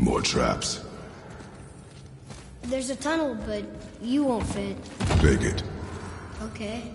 more traps. There's a tunnel, but you won't fit. Take it. Okay.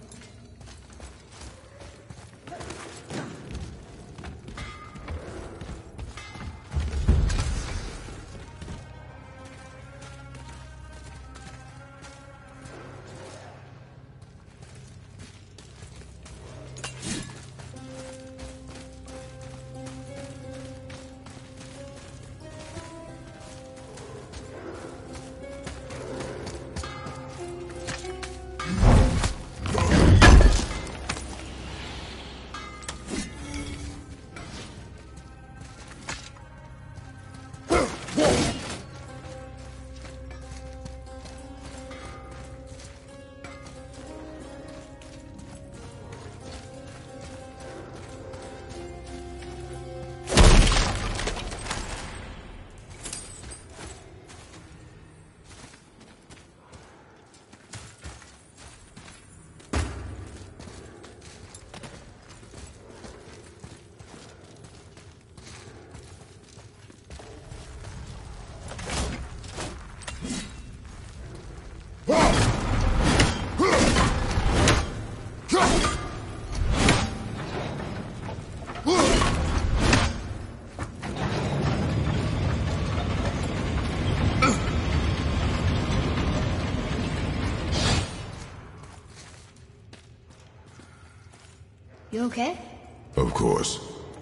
You okay? Of course.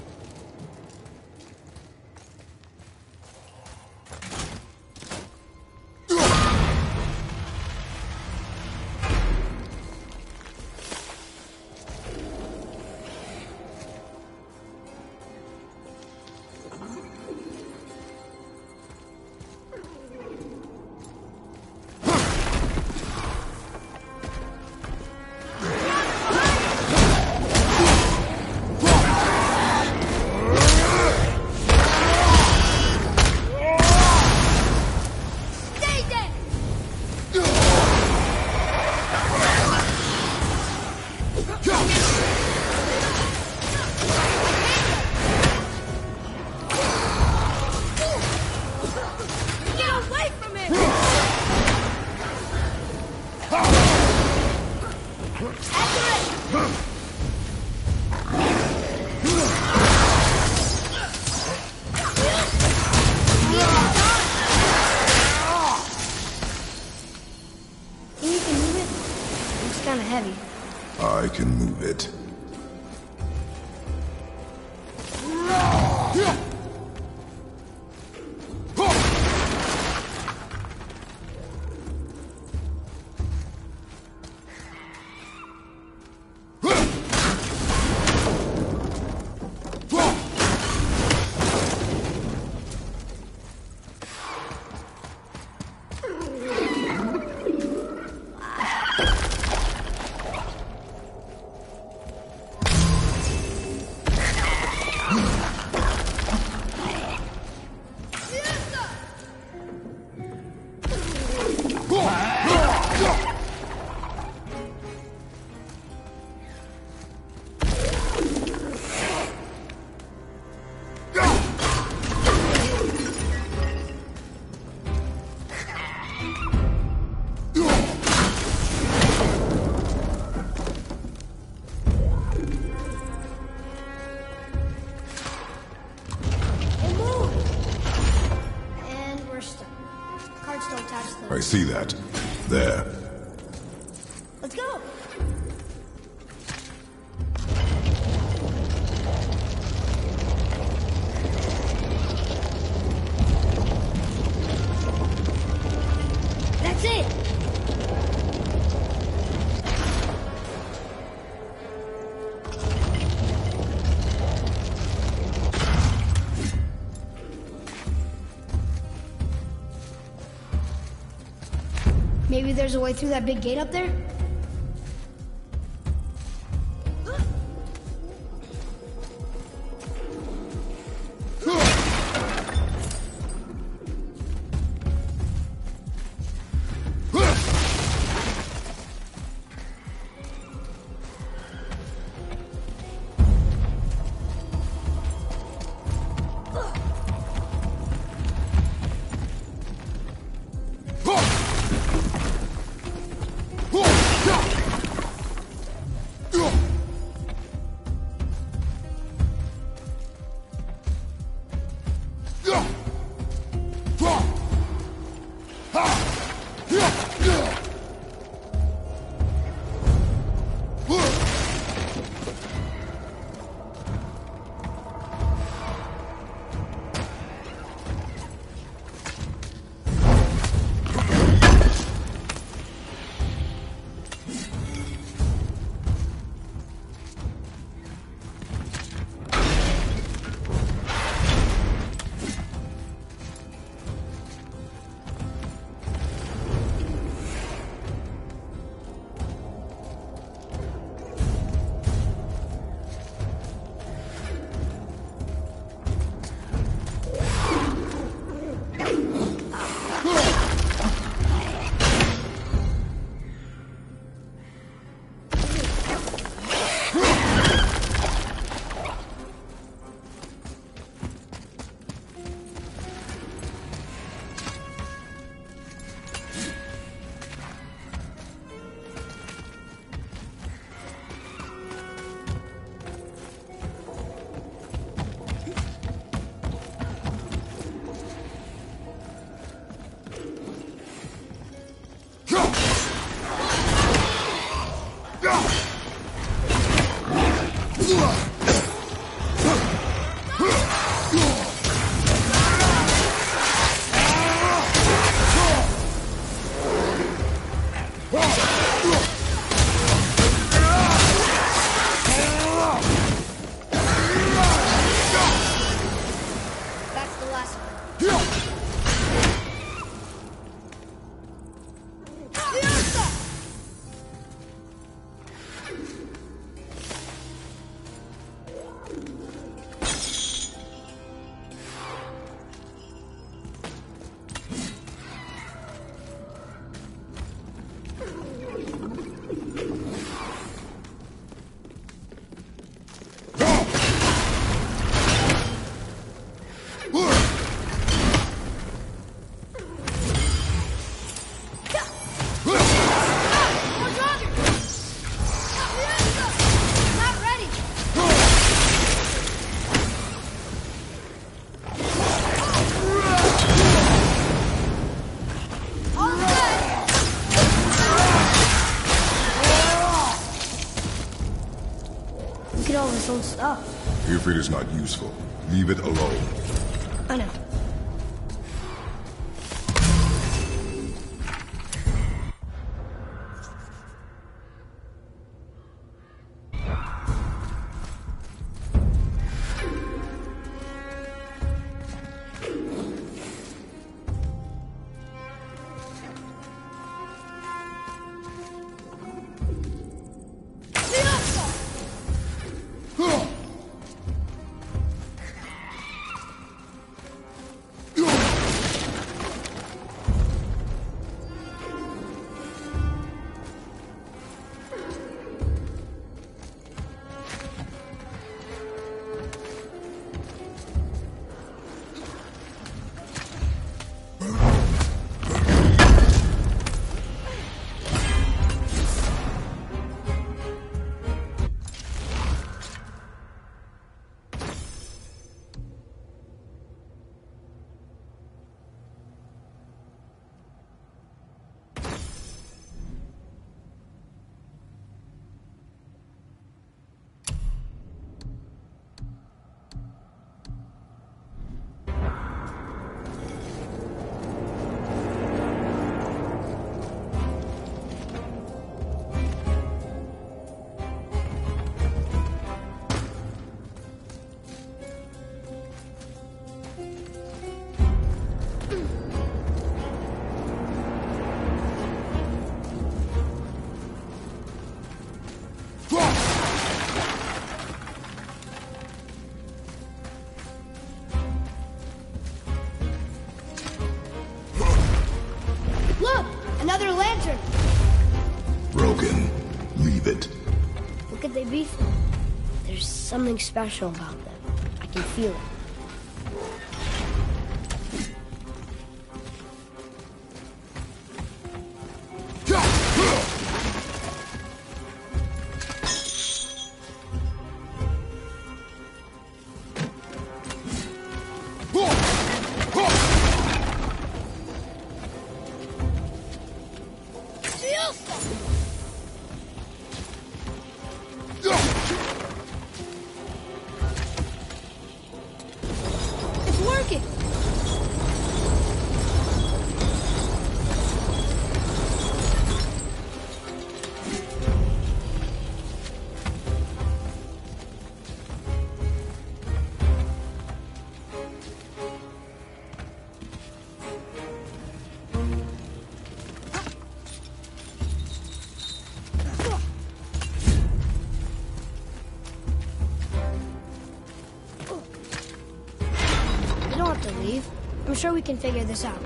I can move it. I see that. There. Let's go! That's it! Maybe there's a way through that big gate up there? its own stuff. If it is not useful, leave it alone. I know. Another lantern! Broken. Leave it. What could they be for? There's something special about them. I can feel it. I'm sure we can figure this out.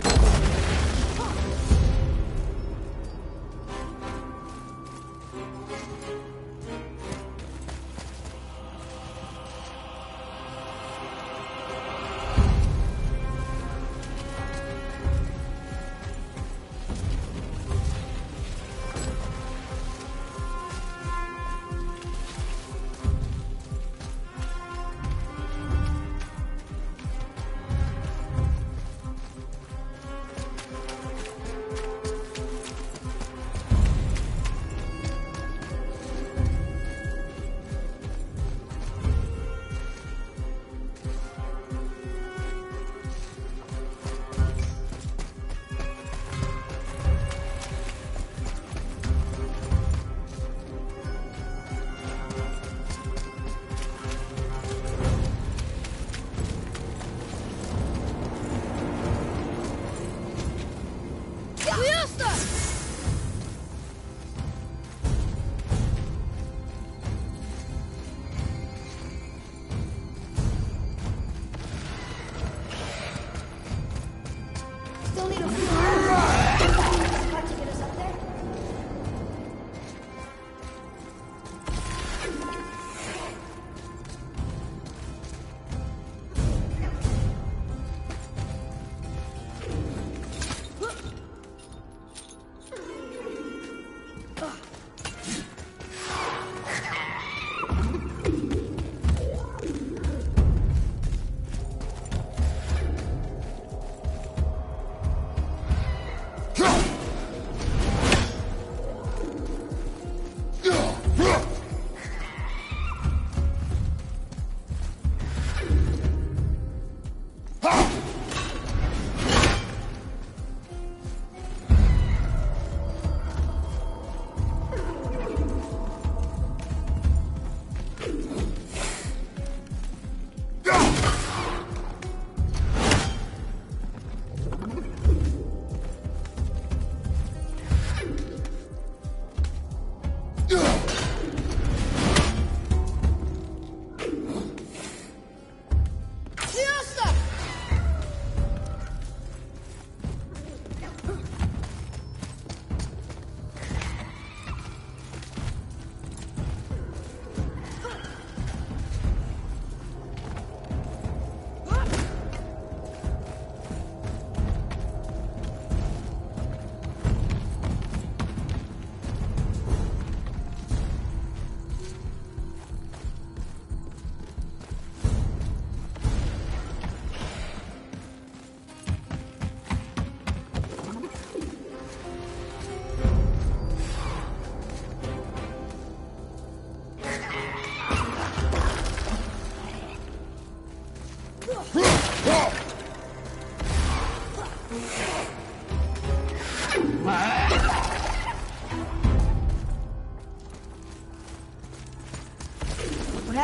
Still need a few cut to get us up there.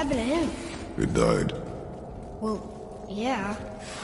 happened to him? It died. Well, yeah.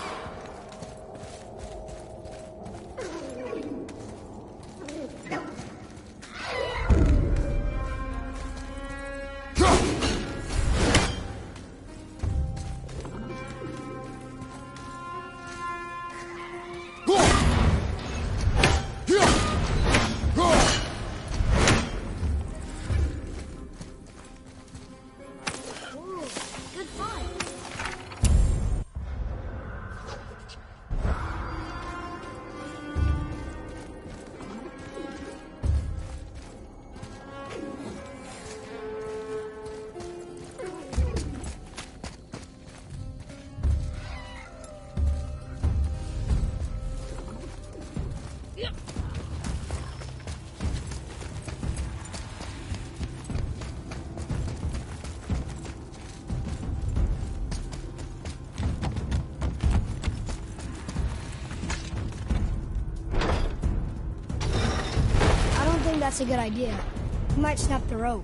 That's a good idea. We might snap the rope.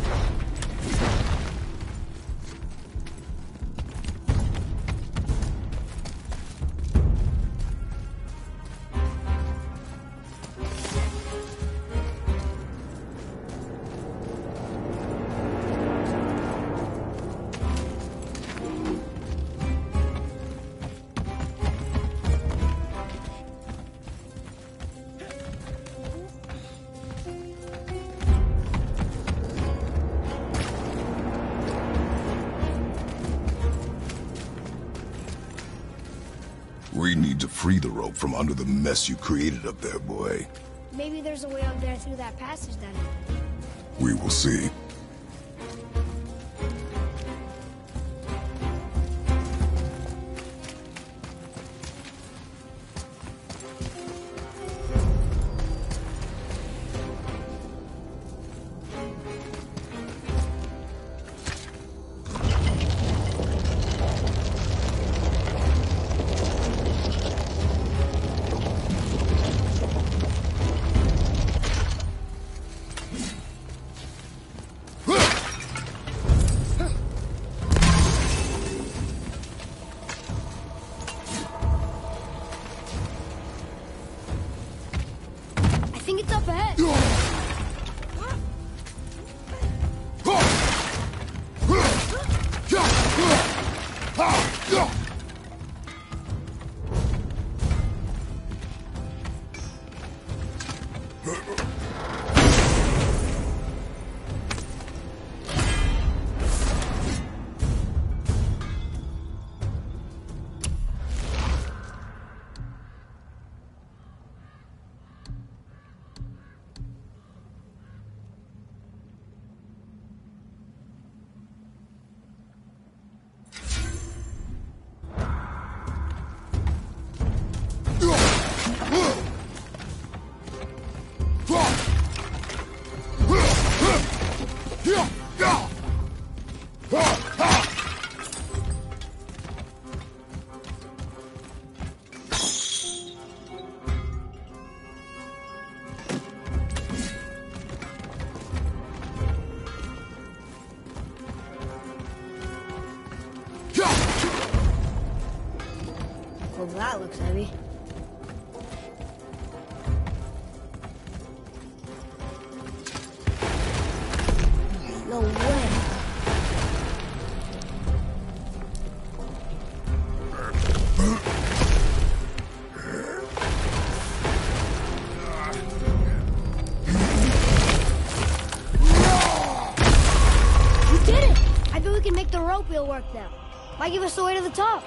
We need to free the rope from under the mess you created up there, boy. Maybe there's a way up there through that passage then. We will see. Well, that looks heavy. No way. We did it! I bet we can make the rope wheel work now. Might give us the way to the top.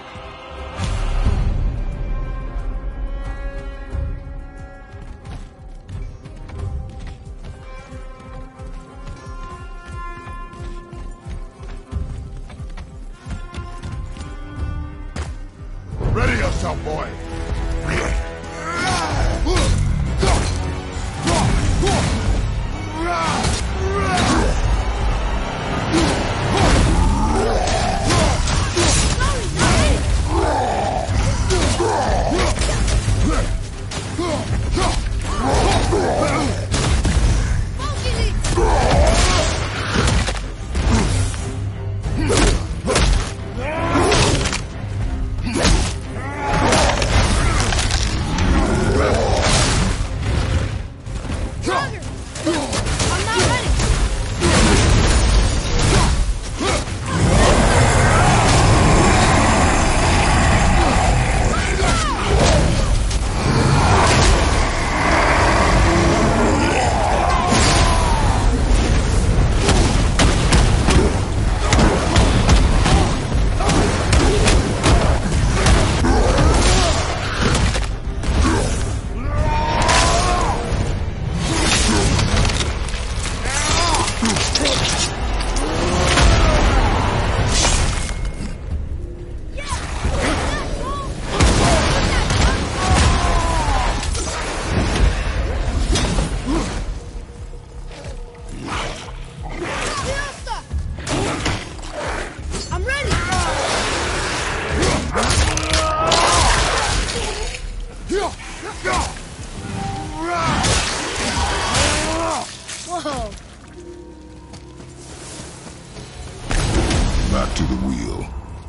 Ready yourself, boy! Whoa! Back to the wheel.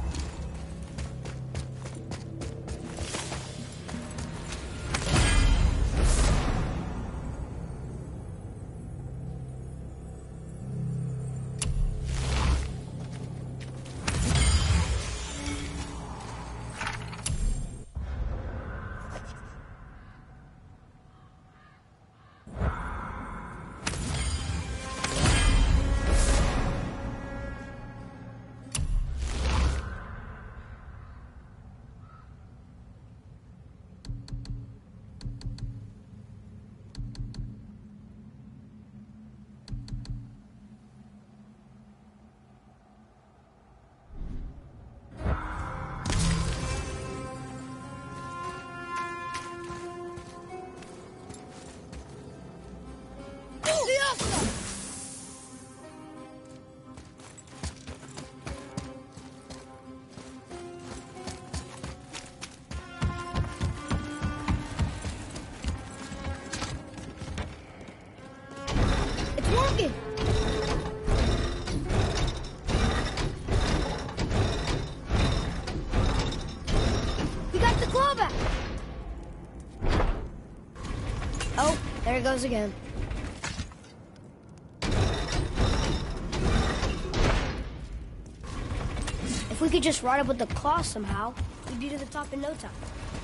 Working! We got the claw back! Oh, there it goes again. If we could just ride up with the claw somehow, we'd be to the top in no time.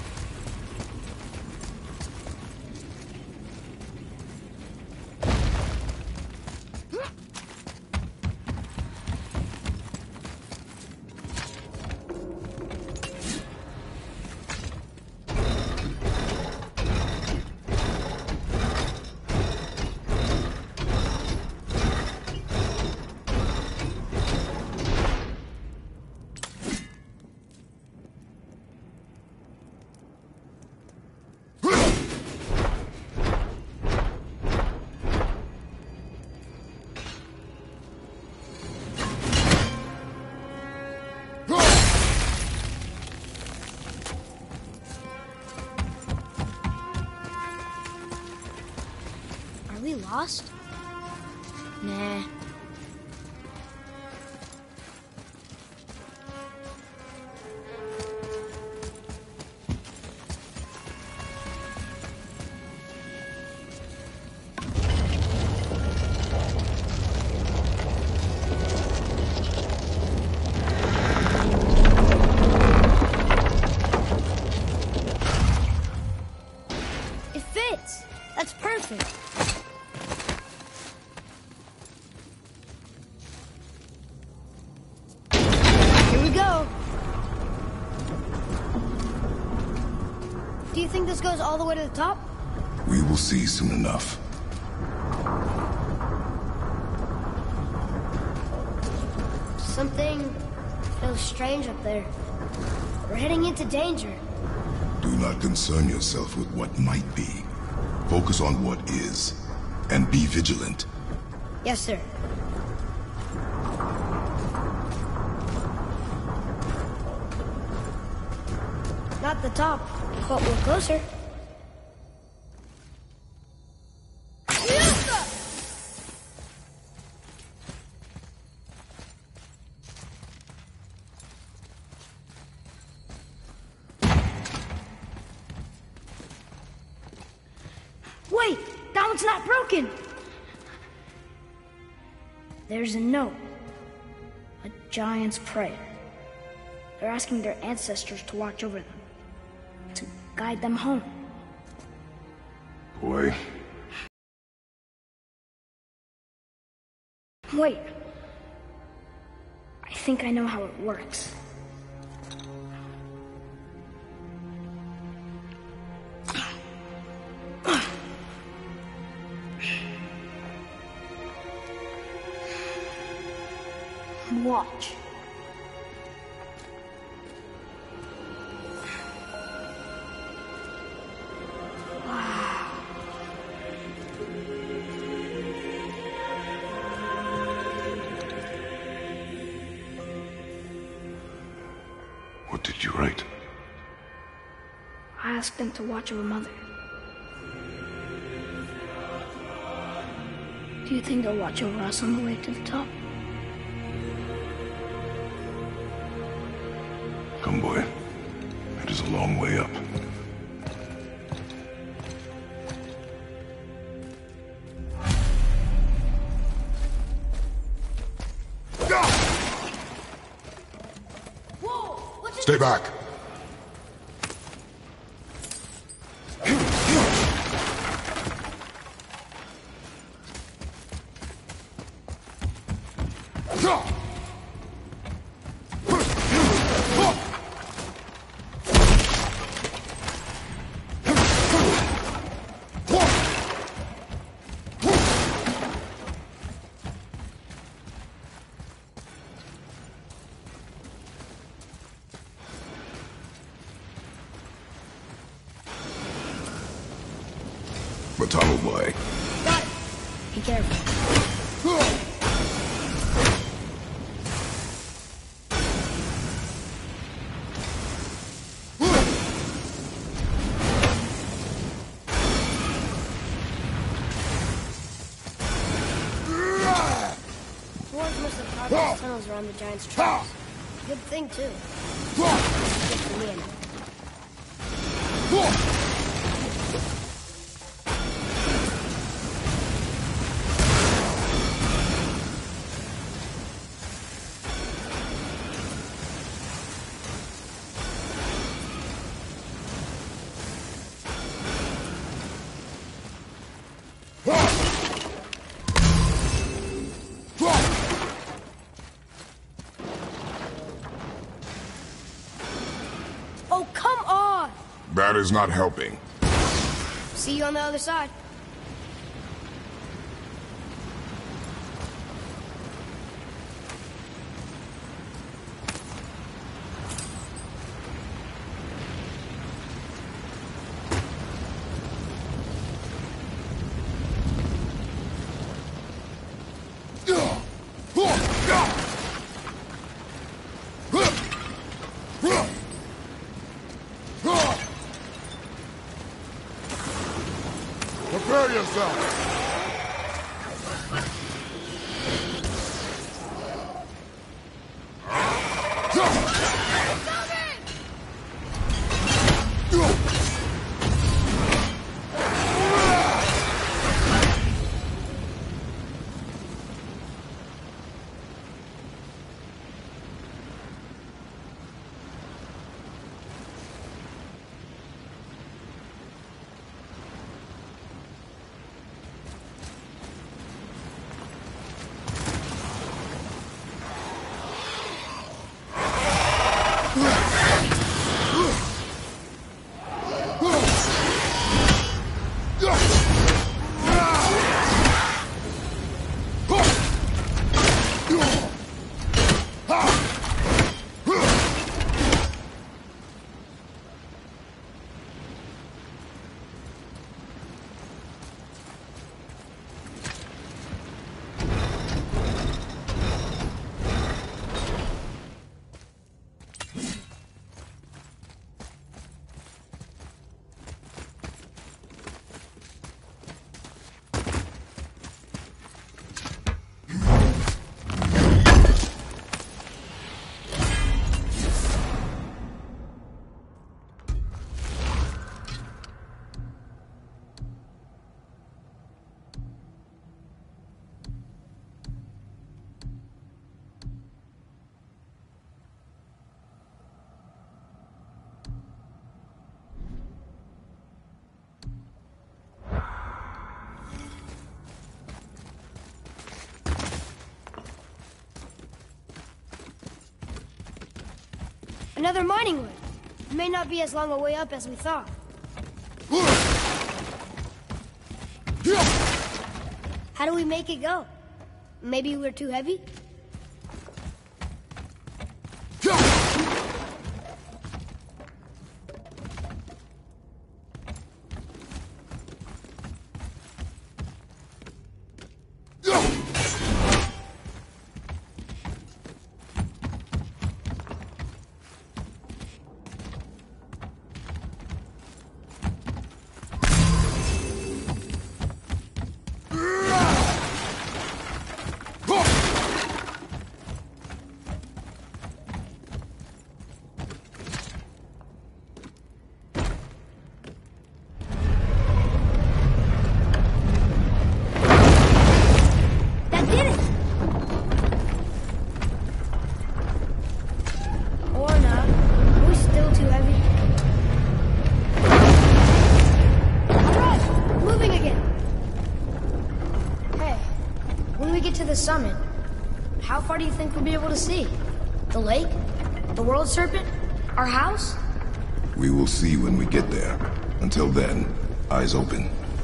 Are we lost? Nah. It fits. That's perfect. Do you think this goes all the way to the top? We will see soon enough. Something feels strange up there. We're heading into danger. Do not concern yourself with what might be. Focus on what is, and be vigilant. Yes, sir. Not the top, but we're closer. Wait, that one's not broken. There's a note. A giant's prayer. They're asking their ancestors to watch over them. To guide them home. Boy. Wait. I think I know how it works. Watch. What did you write? I asked them to watch over Mother. Do you think they'll watch over us on the way to the top? Come, boy. It is a long way up. Stay back. Tunnel boy. Got it. Be careful. Dwarves must have carved those tunnels around the giant's tracks. Good thing, too. Good for me, anyway. That is not helping. See you on the other side. Prepare yourself! Another mining room. It may not be as long a way up as we thought. How do we make it go? Maybe we're too heavy? we get to the summit, how far do you think we'll be able to see? The lake? The world serpent? Our house? We will see when we get there. Until then, eyes open.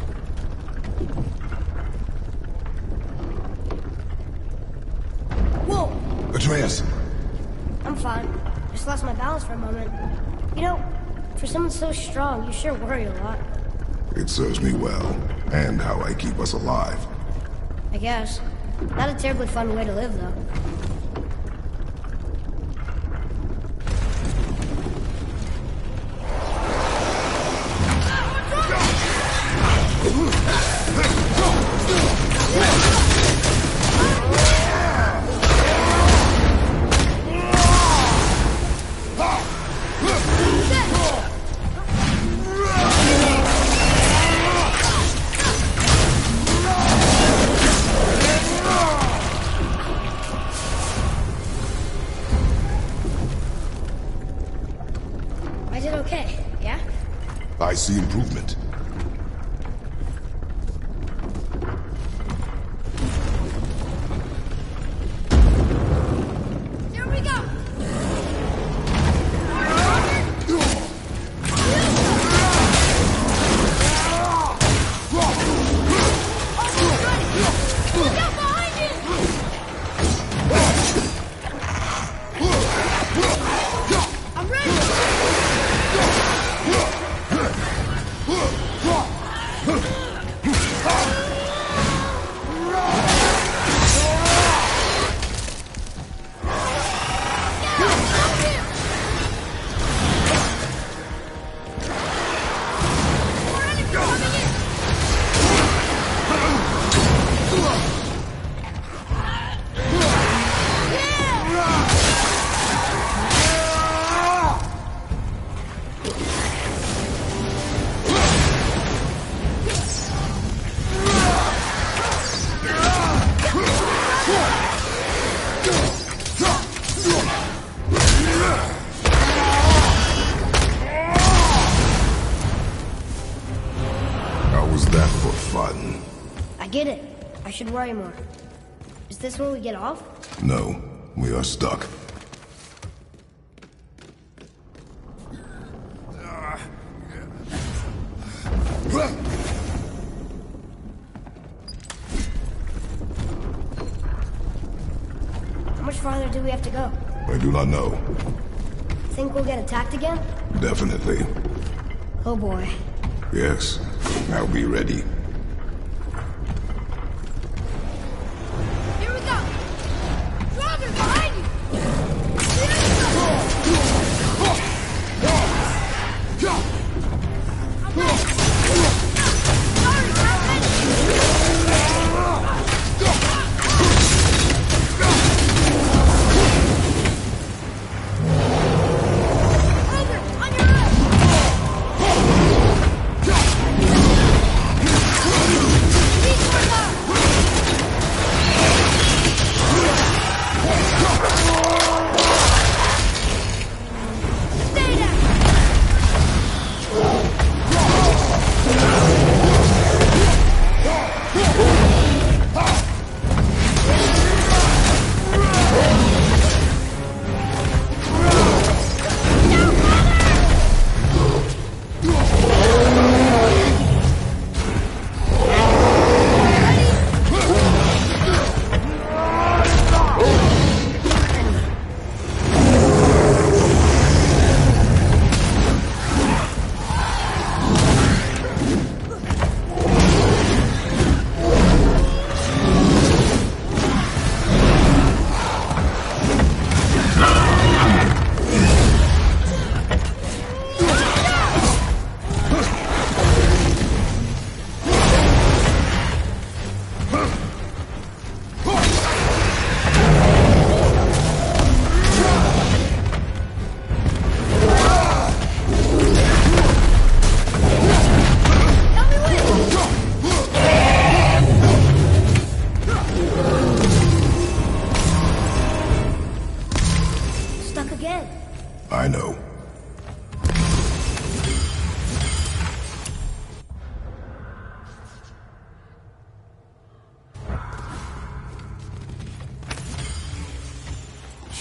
Whoa! Atreus! I'm fine. Just lost my balance for a moment. You know, for someone so strong, you sure worry a lot. It serves me well, and how I keep us alive. I guess. Not a terribly fun way to live, though. I see improvement. Here we go! Look out behind you! I'm ready! Get it. I should worry more. Is this when we get off? No, we are stuck. How much farther do we have to go? I do not know. Think we'll get attacked again? Definitely. Oh boy. Yes. Now be ready.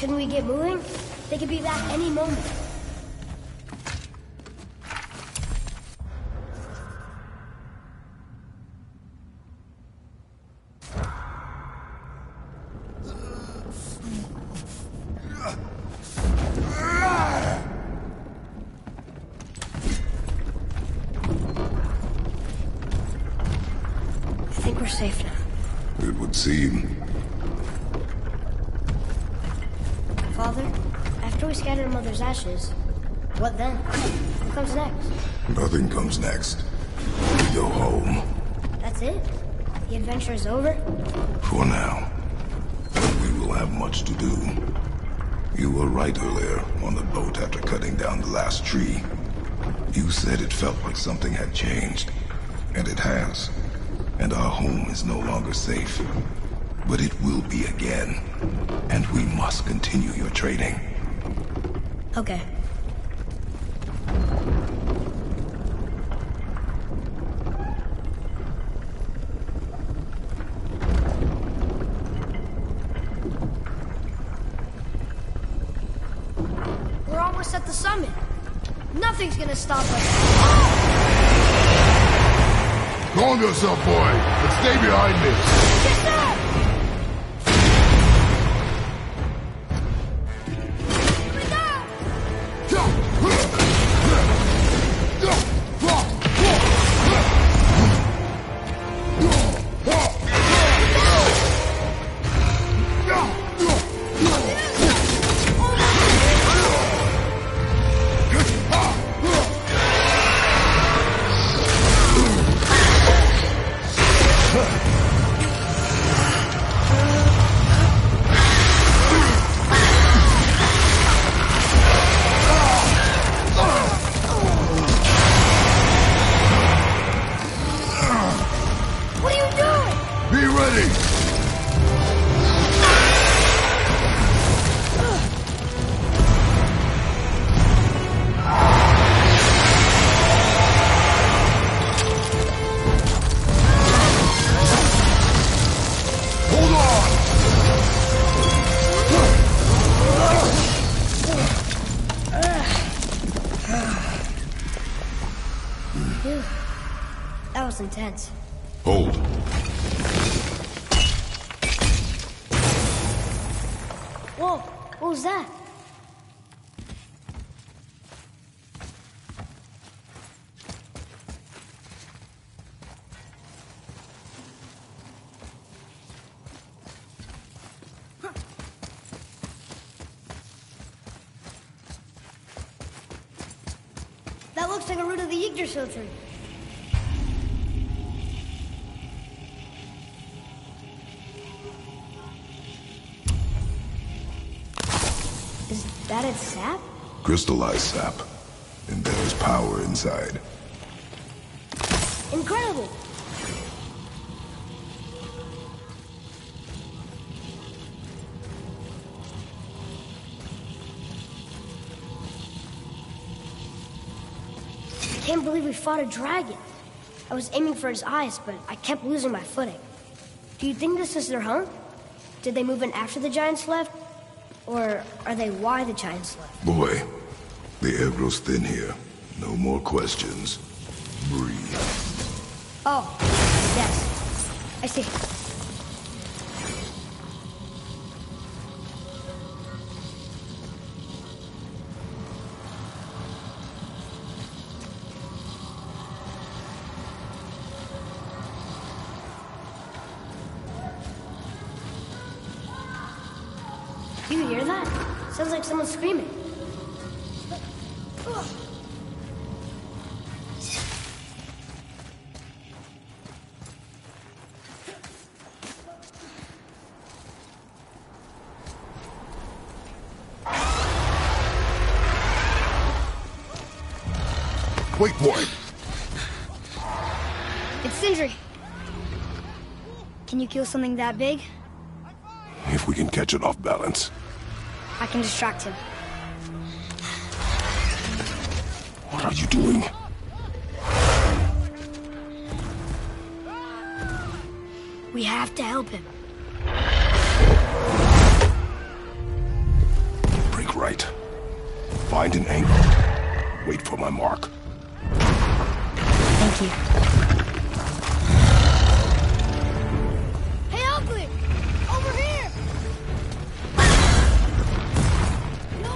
Shouldn't we get moving? They could be back any moment. I think we're safe now. It would seem. Father, after we scatter Mother's ashes, what then? What comes next? Nothing comes next. We go home. That's it? The adventure is over? For now. But we will have much to do. You were right earlier on the boat after cutting down the last tree. You said it felt like something had changed. And it has. And our home is no longer safe. But it will be again. And we must continue your training. Okay. We're almost at the summit. Nothing's gonna stop us. Calm yourself, boy, and stay behind me. Yes, sir! That was intense. Hold. Whoa, what was that? That looks like a root of the Yggdrasil tree. Is that its sap? Crystallized sap. And there's power inside. Incredible! I can't believe we fought a dragon. I was aiming for his eyes, but I kept losing my footing. Do you think this is their home? Did they move in after the giants left? Or are they why the giants left? Boy, the air grows thin here. No more questions. Breathe. Oh, yes. I see. Do you hear that? Sounds like someone screaming. Wait, boy. It's Sindri. Can you kill something that big? If we can catch it off balance. I can distract him. What are you doing? We have to help him. right. Find an angle. Wait for my mark. Thank you. Hey, Ugly! Over here! No,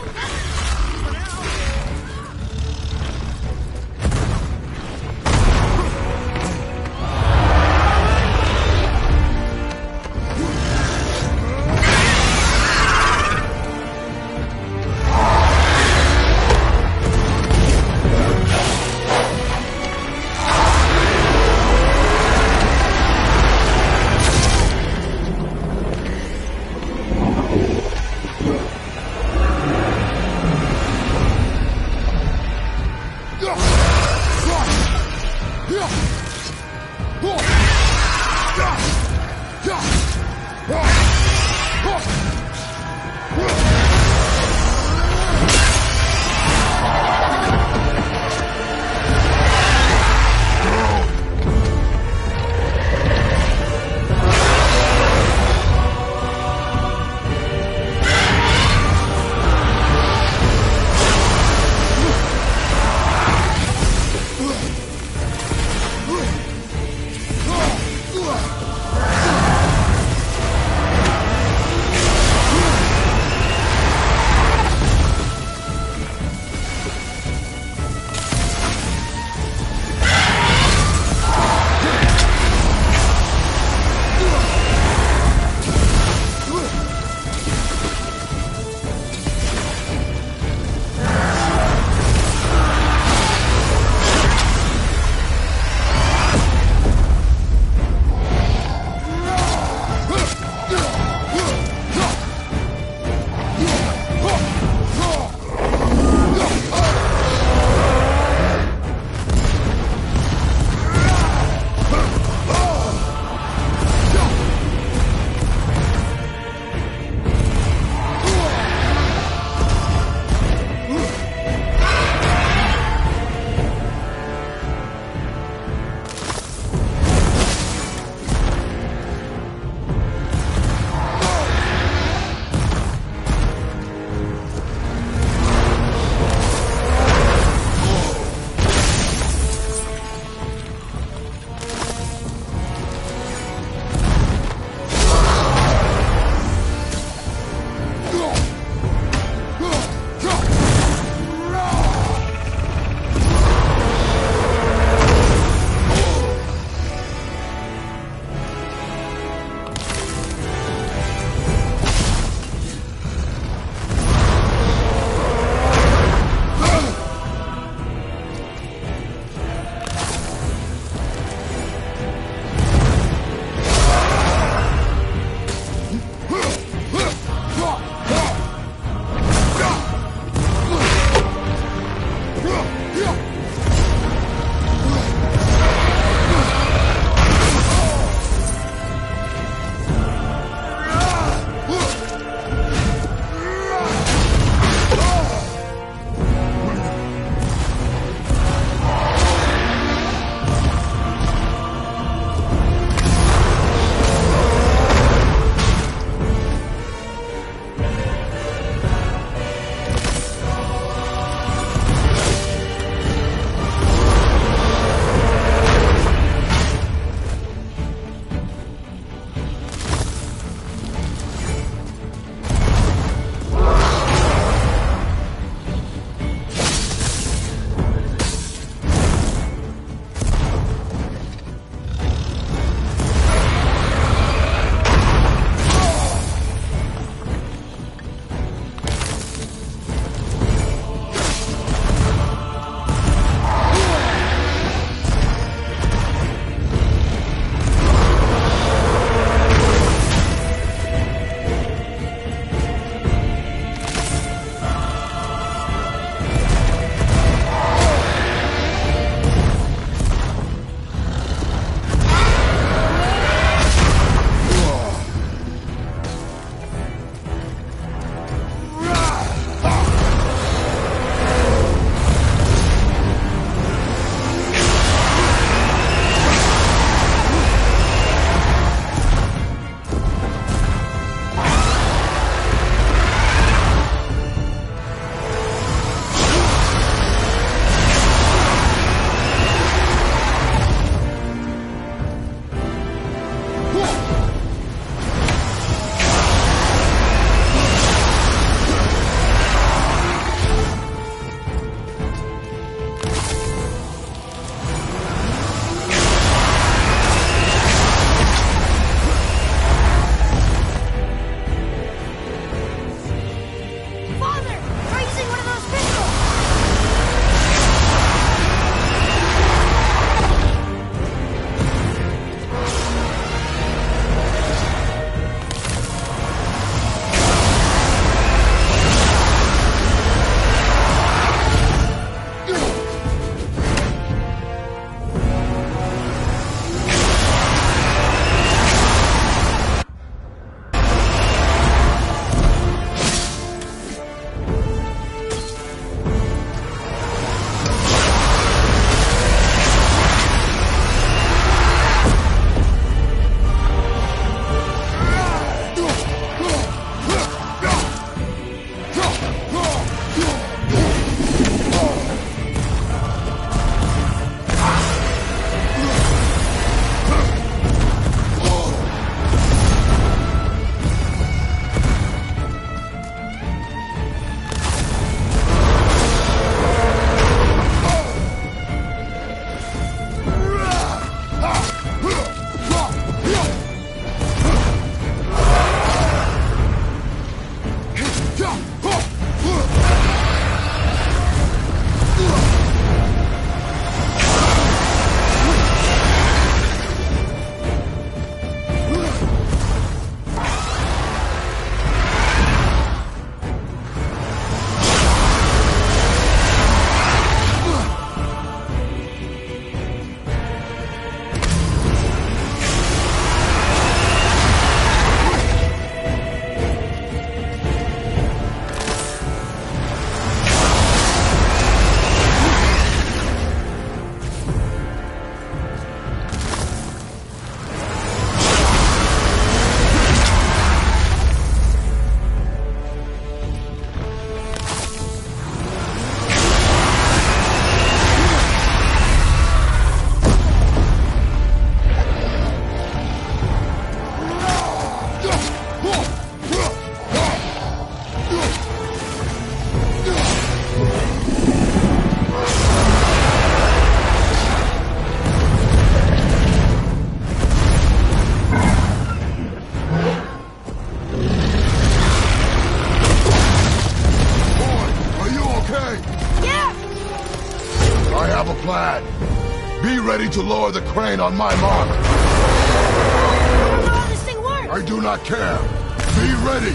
ready to lower the crane on my mark. How will this thing work? I do not care. Be ready.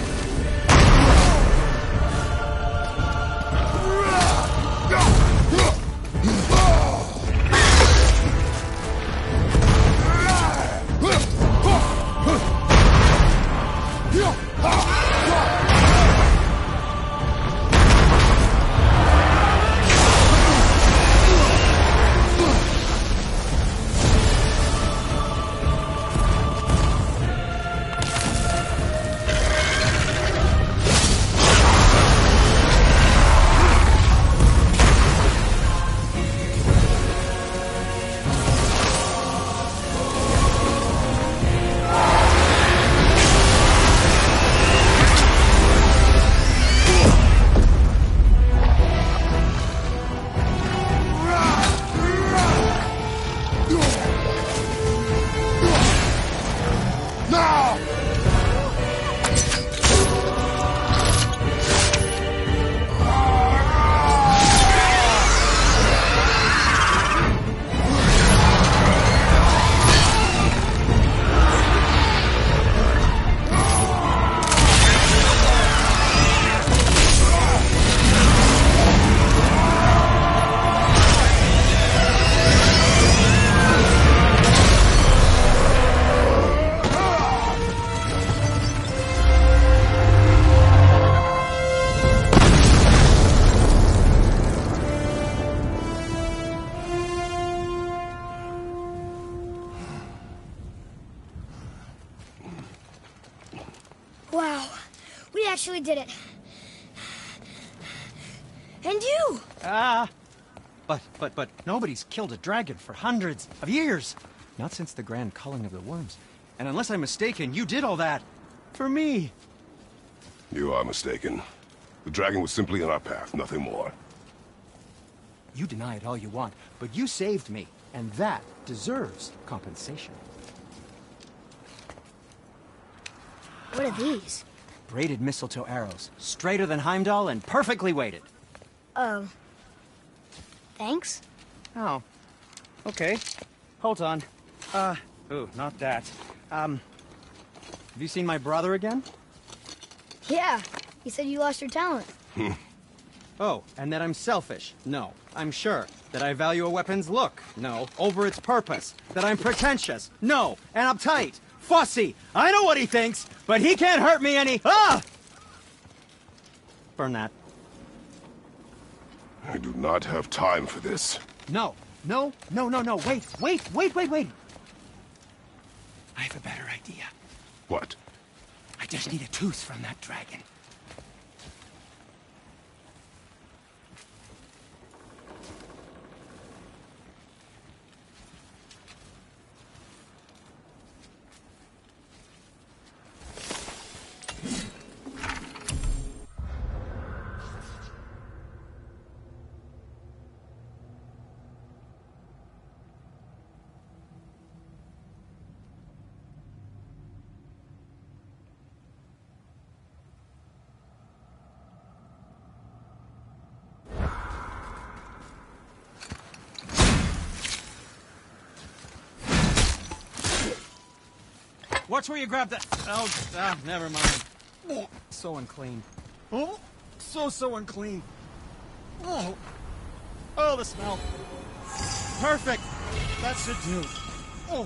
Wow, we actually did it. And you! But nobody's killed a dragon for hundreds of years. Not since the grand culling of the worms. And unless I'm mistaken, you did all that for me. You are mistaken. The dragon was simply in our path, nothing more. You deny it all you want, but you saved me, and that deserves compensation. What are these? Braided mistletoe arrows, straighter than Heimdall and perfectly weighted. Oh. Thanks? Oh. Okay. Hold on. Ooh, not that. Have you seen my brother again? Yeah, he said you lost your talent. Oh, and that I'm selfish? No, I'm sure. That I value a weapon's look? No, over its purpose. That I'm pretentious? No, and uptight. Fussy! I know what he thinks, but he can't hurt me any— Ah! Burn that. I do not have time for this. No. Wait. I have a better idea. What? I just need a tooth from that dragon. Watch where you grab that. Oh, never mind. Oh, so unclean. Oh, so unclean. Oh, the smell. Perfect. That should do. Oh.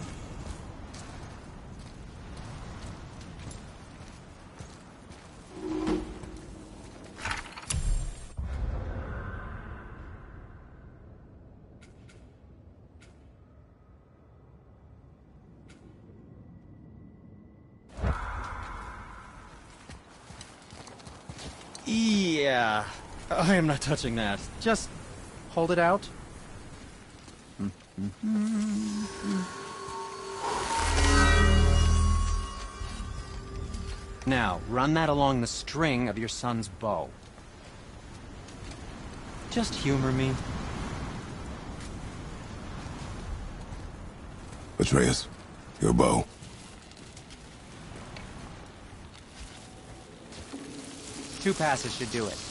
Yeah, I am not touching that. Just hold it out. Now, run that along the string of your son's bow. Just humor me. Atreus, your bow. Two passes should do it.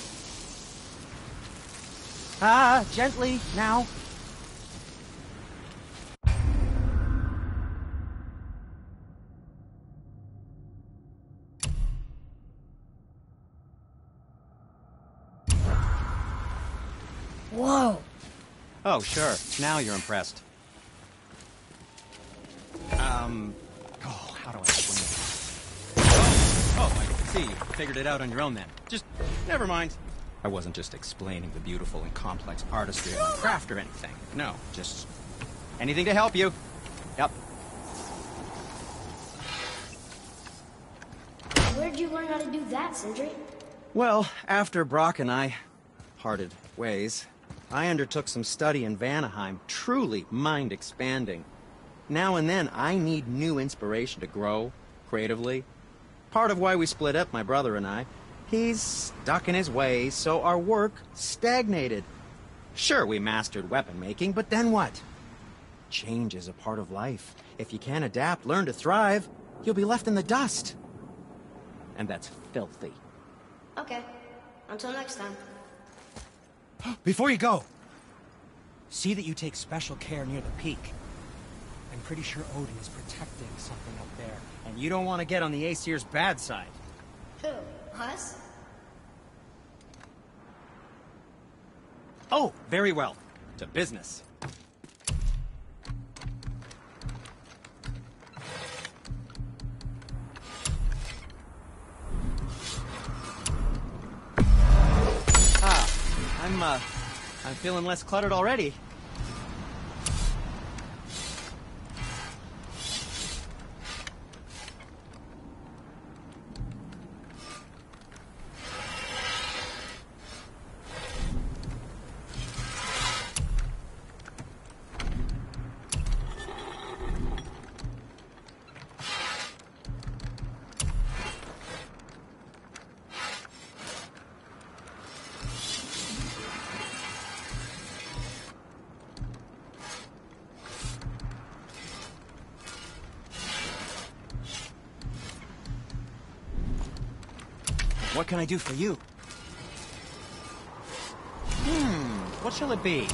Gently, now. Whoa. Oh, sure. Now you're impressed. How do I explain it? Oh, I see. You figured it out on your own then. Just, never mind. I wasn't just explaining the beautiful and complex artistry of my craft or anything. No, just anything to help you. Yep. Where did you learn how to do that, Sindri? Well, after Brock and I parted ways, I undertook some study in Vanaheim, truly mind-expanding. Now and then, I need new inspiration to grow creatively. Part of why we split up, my brother and I. He's stuck in his ways, so our work stagnated. Sure, we mastered weapon making, but then what? Change is a part of life. If you can't adapt, learn to thrive, you'll be left in the dust. And that's filthy. Okay. Until next time. Before you go, see that you take special care near the peak. I'm pretty sure Odin is protecting something up there. And you don't want to get on the Aesir's bad side. Who? Us? Oh, very well. To business. I'm feeling less cluttered already. What can I do for you? What shall it be?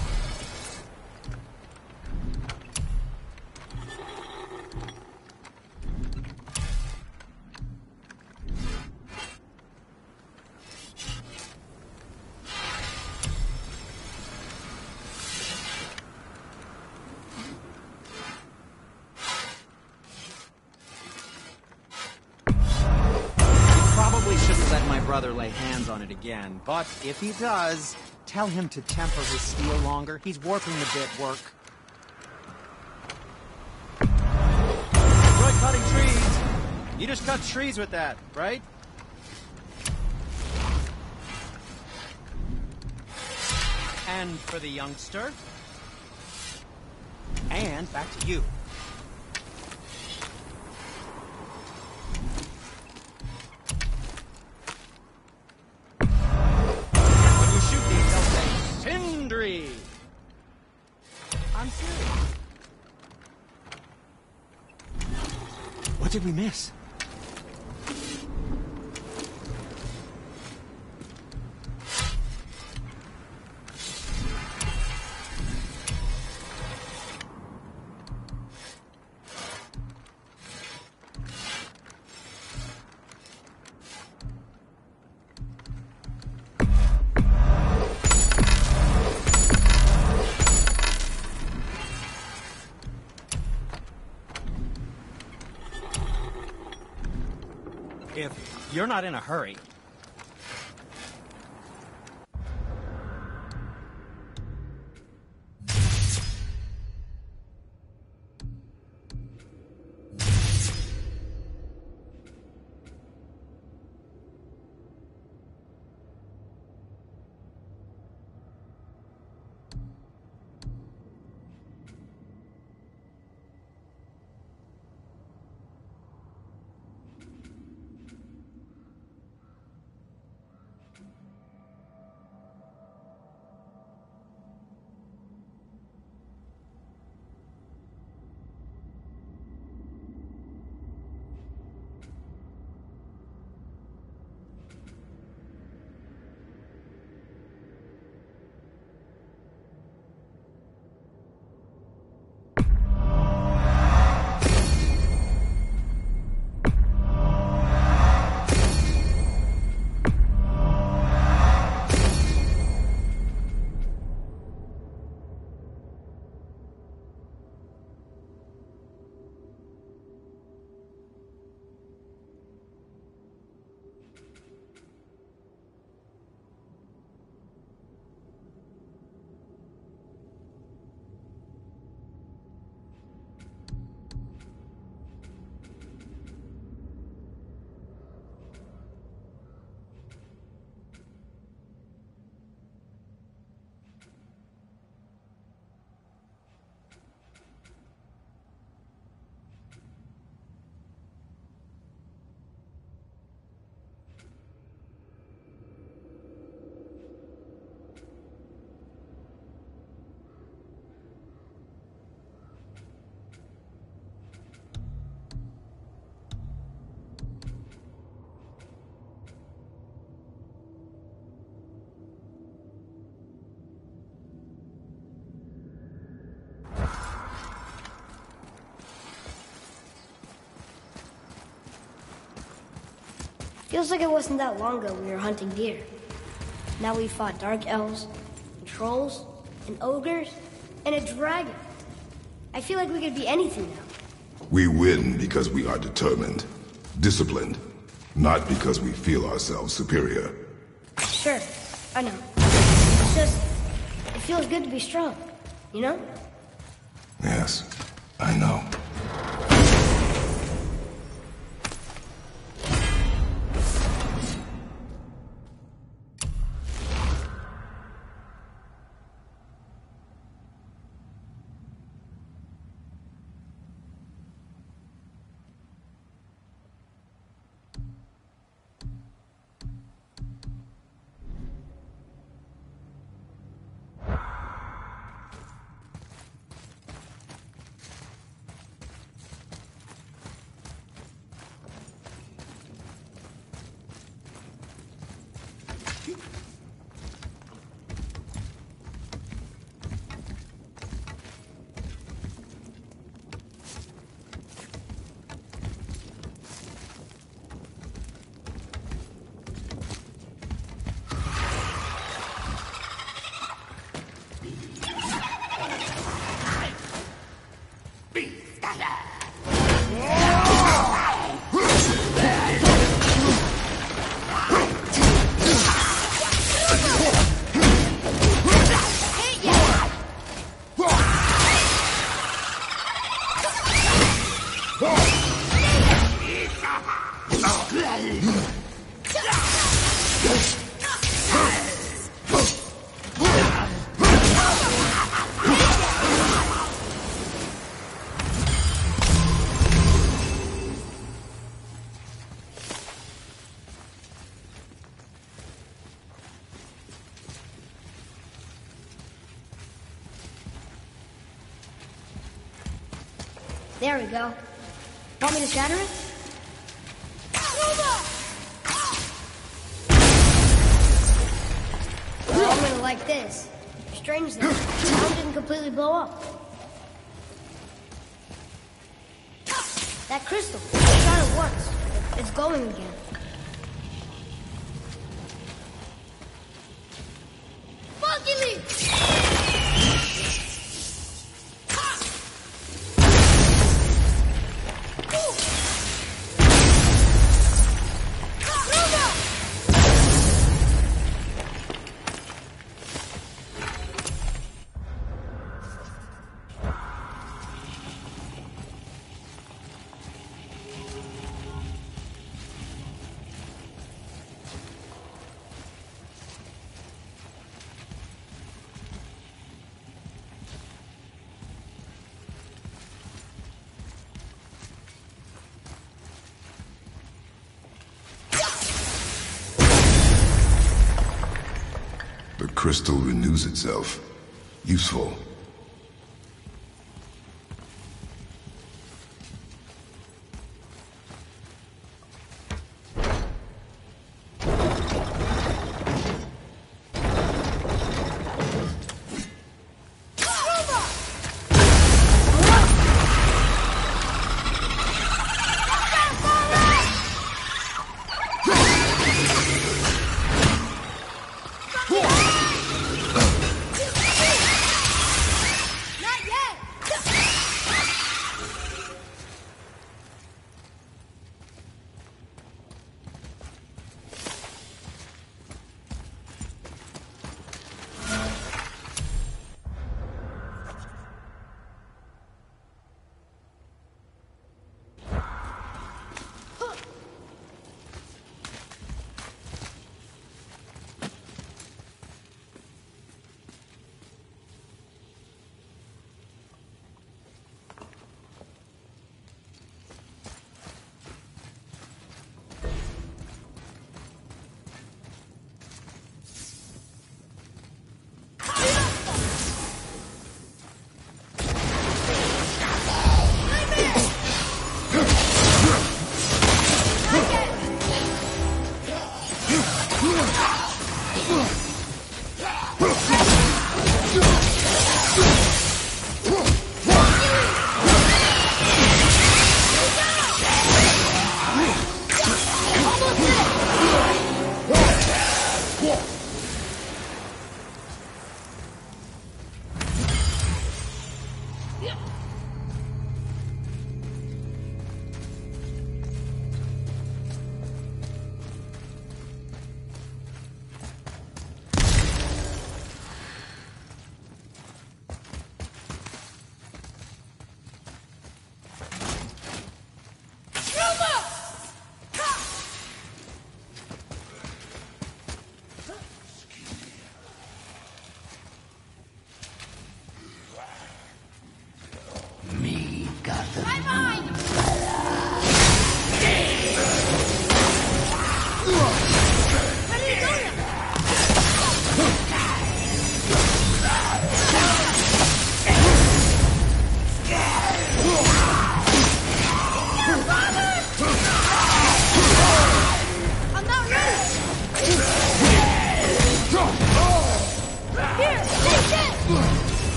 Probably shouldn't let my brother lay hands on it again, but if he does, tell him to temper his steel longer. He's warping the bit work. Enjoy cutting trees. You just cut trees with that, right? And for the youngster. And back to you. Sindri! I'm serious. What did we miss? If you're not in a hurry. Feels like it wasn't that long ago we were hunting deer. Now we fought dark elves, and trolls, and ogres, and a dragon. I feel like we could be anything now. We win because we are determined, disciplined, not because we feel ourselves superior. Sure, I know. It's just, it feels good to be strong, you know? Yes, I know. There we go. Want me to shatter it? Well, I'm gonna like this. Strange though, the bomb didn't completely blow up. That crystal, I shot it once. It's glowing again. Funky Leaf! The crystal renews itself. Useful.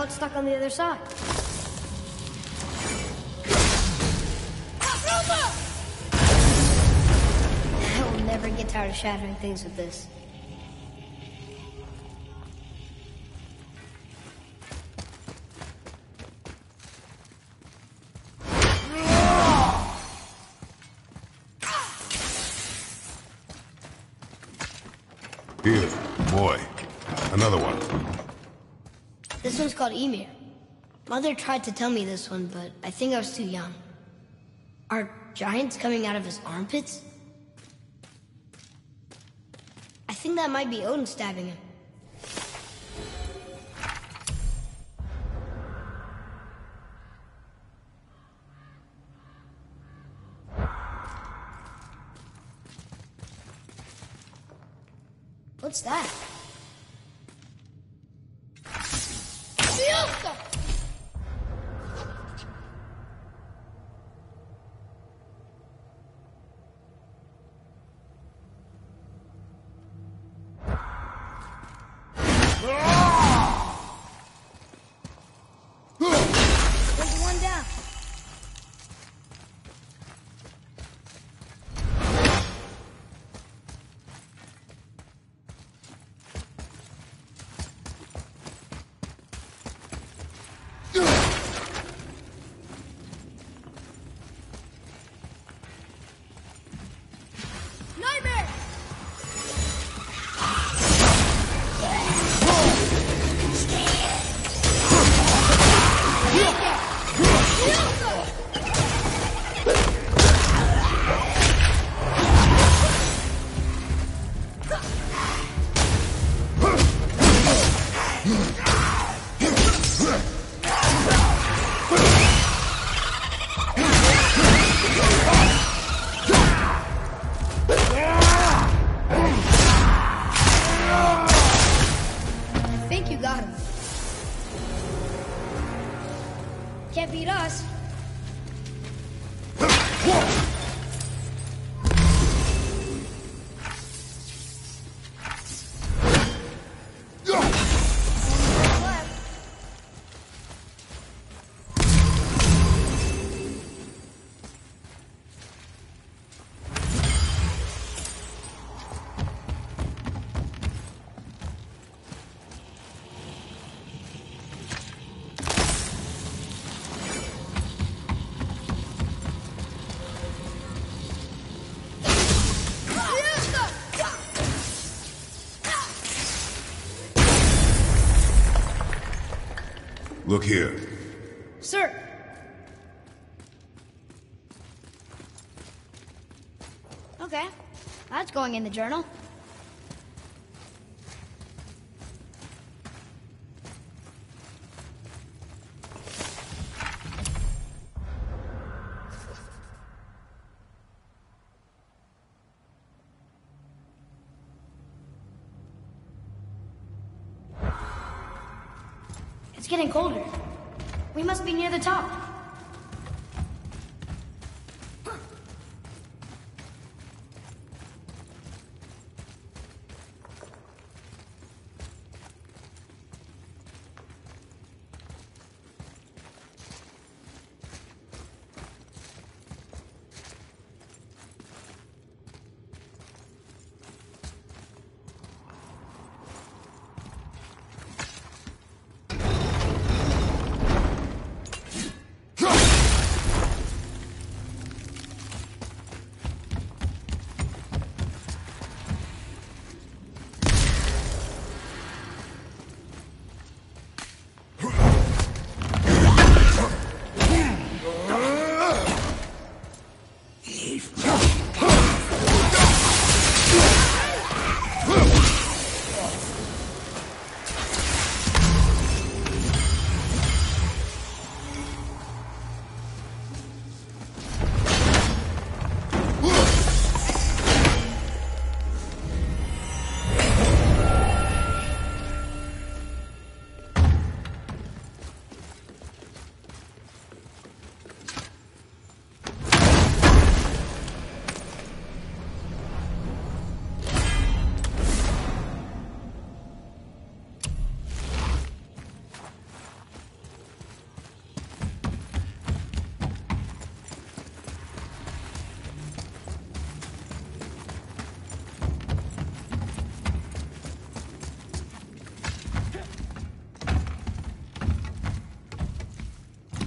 it's stuck on the other side. I will never get tired of shattering things with this. Here, boy. Another one. This one's called Ymir. Mother tried to tell me this one, but I think I was too young. Are giants coming out of his armpits? I think that might be Odin stabbing him. What's that? There's one down. Nightmare! I think you got him. Can't beat us. Look here. Sir. Okay. That's going in the journal. It's getting colder. We must be near the top.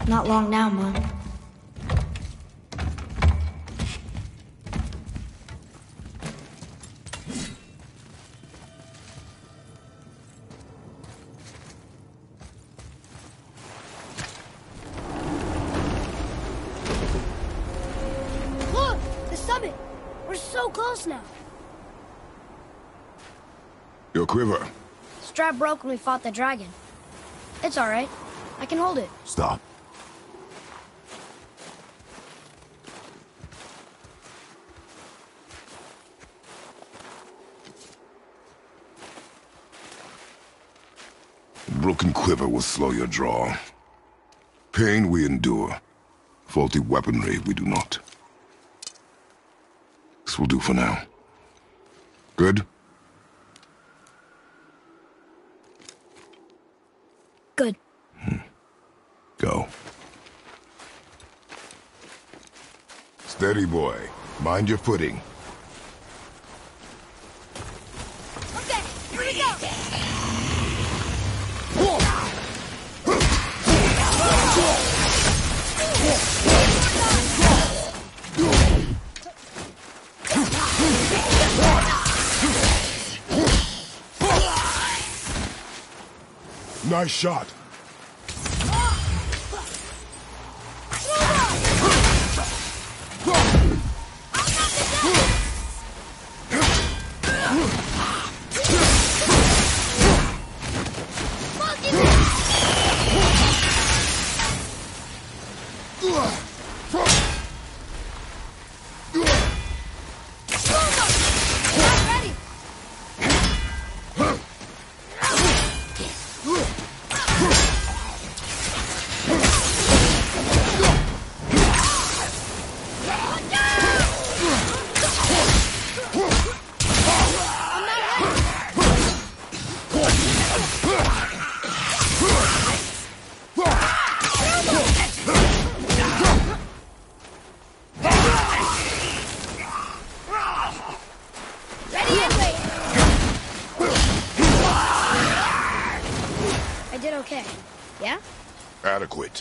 Not long now, Mom. Look! The summit! We're so close now. Your quiver. Strap broke when we fought the dragon. It's alright. I can hold it. Stop. A broken quiver will slow your draw. Pain we endure. Faulty weaponry we do not. This will do for now. Good? Good. Go. Steady, boy. Mind your footing. Okay, here we go! Nice shot. I did okay. Yeah? Adequate.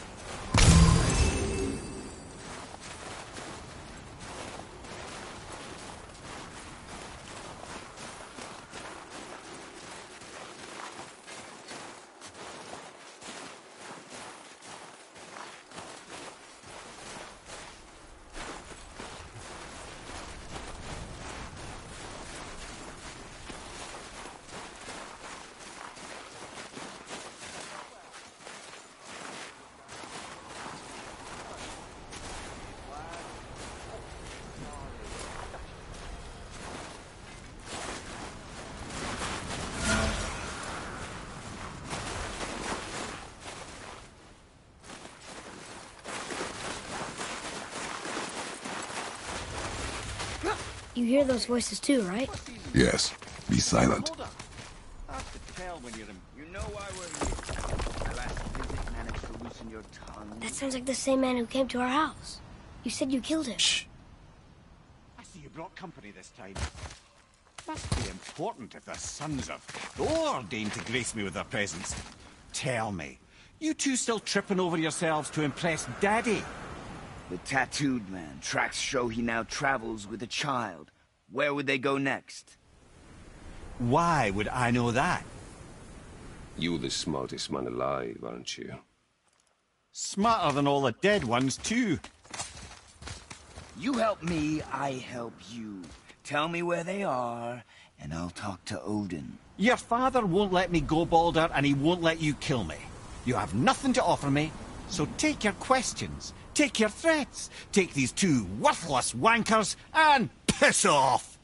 You hear those voices too, right? Yes. Be silent. Hold on. I have to tell when you're in. You know why we're here. My last visit managed to loosen your tongue. That sounds like the same man who came to our house. You said you killed him. Shh. I see you brought company this time. Must be important if the sons of Thor deign to grace me with their presence. Tell me, you two still tripping over yourselves to impress Daddy? The tattooed man. Tracks show he now travels with a child. Where would they go next? Why would I know that? You're the smartest man alive, aren't you? Smarter than all the dead ones, too. You help me, I help you. Tell me where they are, and I'll talk to Odin. Your father won't let me go, Balder, and he won't let you kill me. You have nothing to offer me, so take your questions, take your threats, take these two worthless wankers, and piss off!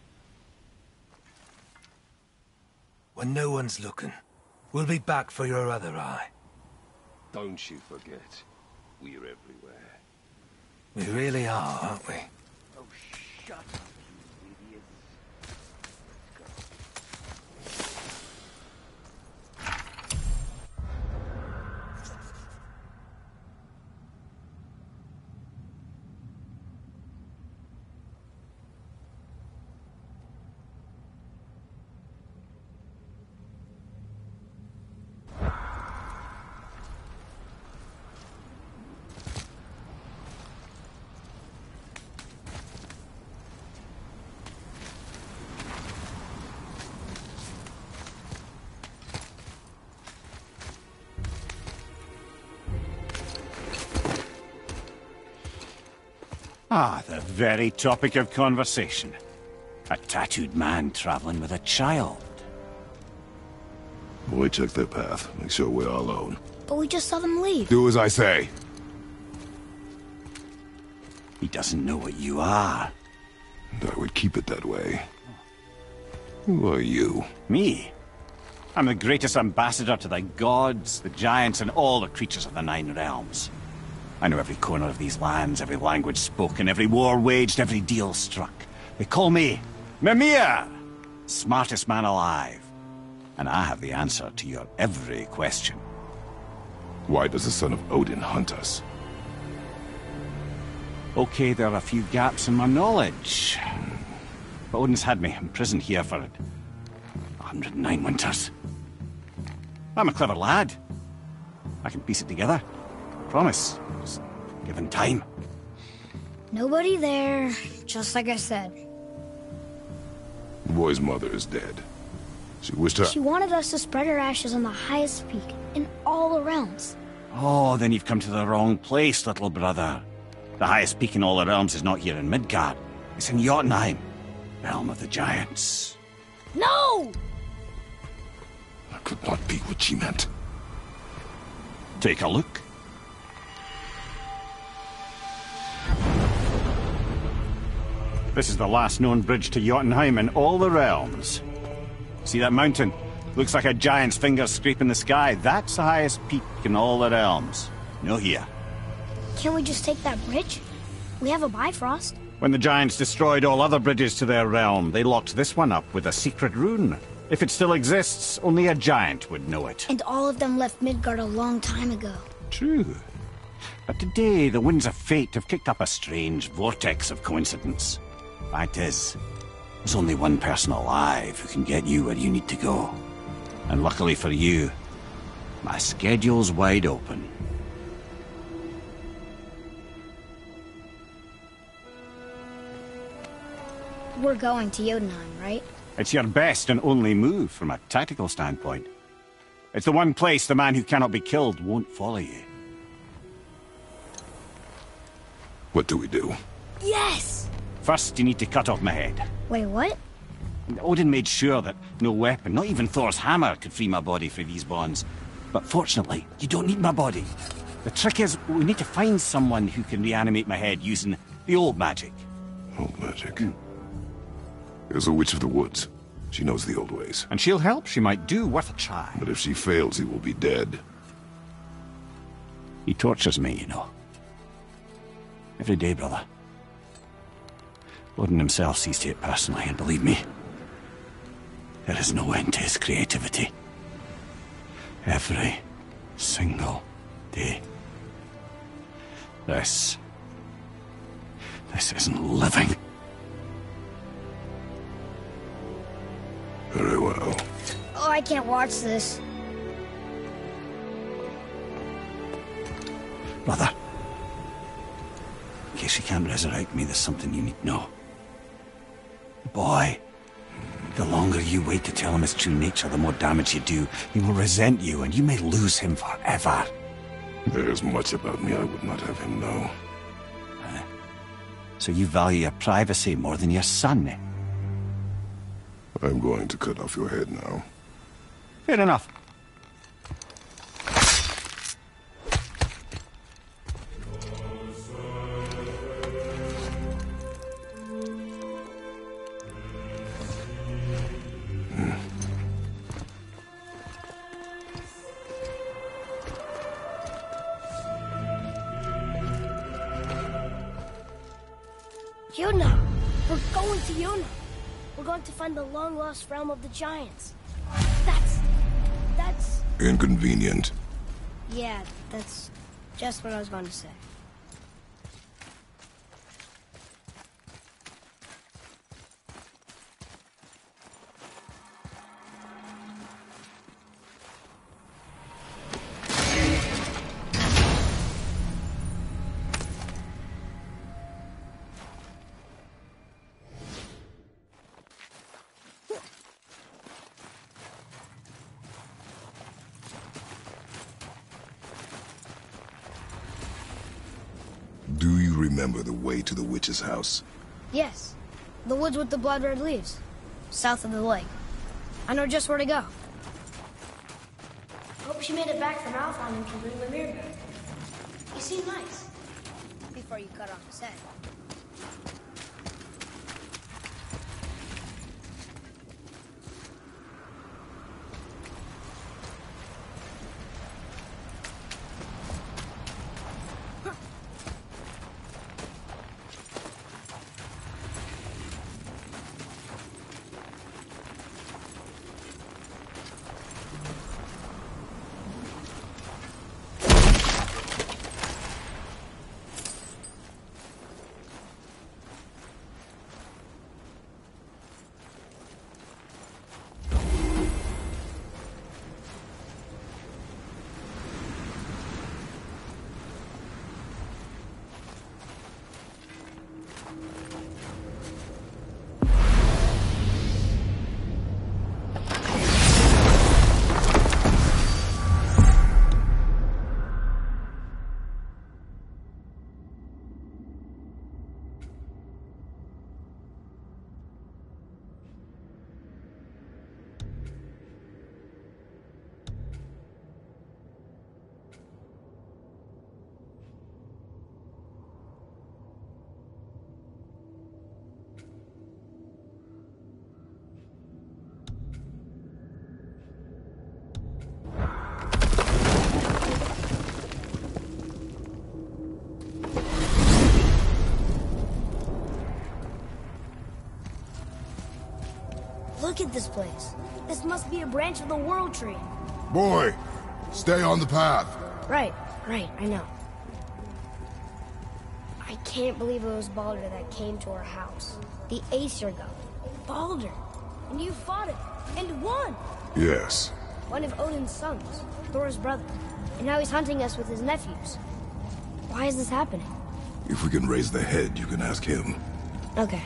When no one's looking, we'll be back for your other eye. Don't you forget, we're everywhere. We really are, aren't we? Oh, shut up, you idiots. Ah, the very topic of conversation. A tattooed man traveling with a child. Boy, check their path. Make sure we're all alone. But we just saw them leave. Do as I say. He doesn't know what you are. And I would keep it that way. Who are you? Me? I'm the greatest ambassador to the gods, the giants, and all the creatures of the Nine Realms. I know every corner of these lands, every language spoken, every war waged, every deal struck. They call me Mimir, smartest man alive. And I have the answer to your every question. Why does the son of Odin hunt us? Okay, there are a few gaps in my knowledge. But Odin's had me imprisoned here for 109 winters. I'm a clever lad. I can piece it together. Promise. Just given time. Nobody there, just like I said. The boy's mother is dead. She wished her... She wanted us to spread her ashes on the highest peak in all the realms. Oh, then you've come to the wrong place, little brother. The highest peak in all the realms is not here in Midgard. It's in Jotunheim, realm of the giants. No! That could not be what she meant. Take a look. This is the last known bridge to Jotunheim in all the realms. See that mountain? Looks like a giant's finger scraping the sky. That's the highest peak in all the realms. No here. Can't we just take that bridge? We have a Bifrost. When the giants destroyed all other bridges to their realm, they locked this one up with a secret rune. If it still exists, only a giant would know it. And all of them left Midgard a long time ago. True. But today, the winds of fate have kicked up a strange vortex of coincidence. Fact is, there's only one person alive who can get you where you need to go. And luckily for you, my schedule's wide open. We're going to Jotunheim, right? It's your best and only move from a tactical standpoint. It's the one place the man who cannot be killed won't follow you. What do we do? Yes! First, you need to cut off my head. Wait, what? Odin made sure that no weapon, not even Thor's hammer, could free my body from these bonds. But fortunately, you don't need my body. The trick is, we need to find someone who can reanimate my head using the old magic. Old magic? There's a witch of the woods. She knows the old ways. And she'll help. She might do worth a try. But if she fails, he will be dead. He tortures me, you know. Every day, brother. Odin himself sees to it personally, and believe me, there is no end to his creativity. Every single day. This isn't living. Very well. Oh, I can't watch this. Brother, in case you can't resurrect me, there's something you need to know. The boy, the longer you wait to tell him his true nature, the more damage you do. He will resent you, and you may lose him forever. There's much about me I would not have him know. So you value your privacy more than your son, eh? I'm going to cut off your head now. Fair enough. Jotunheim! We're going to Jotunheim! We're going to find the long-lost realm of the giants. That's... Inconvenient. Yeah, that's just what I was going to say. remember the way to the witch's house? Yes. The woods with the blood-red leaves. South of the lake. I know just where to go. Hope she made it back from Alphon and can bring Lemire back. You seem nice. Before you cut off his head. Look at this place. This must be a branch of the World Tree. Boy, stay on the path. Right, I know. I can't believe it was Baldur that came to our house. The Aesir god. Baldur. And you fought him. And won. Yes. One of Odin's sons. Thor's brother. And now he's hunting us with his nephews. Why is this happening? If we can raise the head, you can ask him. Okay.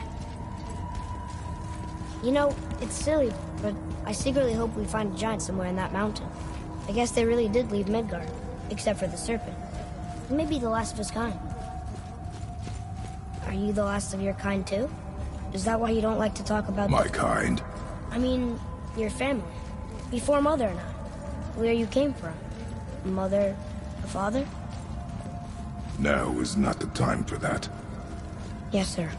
You know, it's silly, but I secretly hope we find a giant somewhere in that mountain. I guess they really did leave Midgard, except for the serpent. Maybe the last of his kind. Are you the last of your kind too? Is that why you don't like to talk about my kind? I mean, your family. Before Mother and I. Where you came from. Mother, a father? Now is not the time for that. Yes, sir.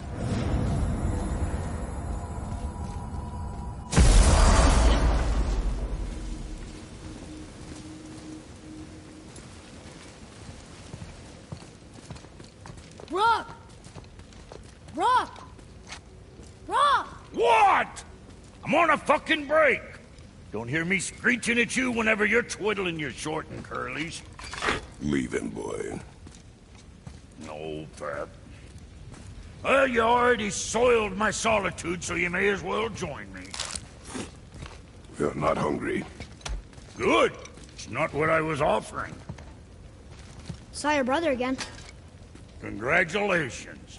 Rock! Rock! Rock! What? I'm on a fucking break. Don't hear me screeching at you whenever you're twiddling your short and curlies. Leave him, boy. No, Pep. Well, you already soiled my solitude, so you may as well join me. You're not hungry. Good. It's not what I was offering. Saw your brother again. Congratulations.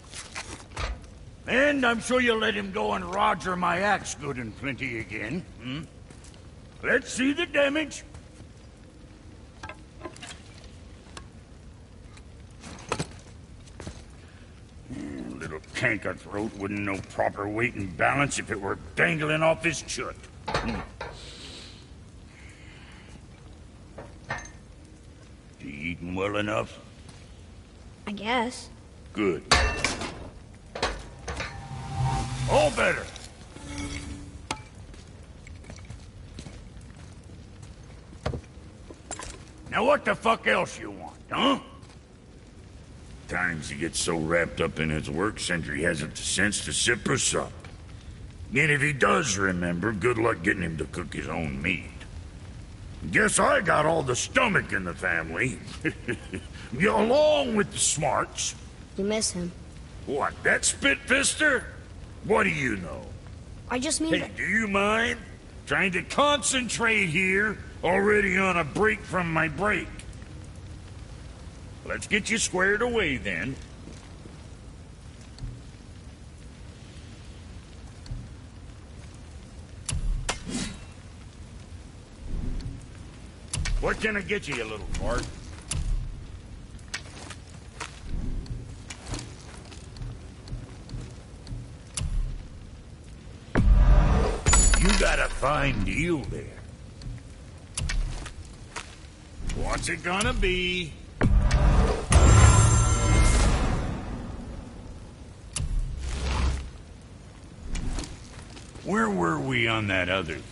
And I'm sure you'll let him go and Roger my axe good and plenty again, hmm? Let's see the damage. Little canker throat wouldn't know proper weight and balance if it were dangling off his chut. You eating well enough? I guess. Good. All better. Now what the fuck else you want, huh? Times he gets so wrapped up in his work, Sentry hasn't the sense to sip or sup. And if he does remember, good luck getting him to cook his own meat. Guess I got all the stomach in the family. Along with the smarts. You miss him. What, that spit-fister? What do you know? I just mean... Hey, do you mind? Trying to concentrate here, already on a break from my break. Let's get you squared away, then. What can I get you, you little fart? fine deal there. What's it gonna be? Where were we on that other thing?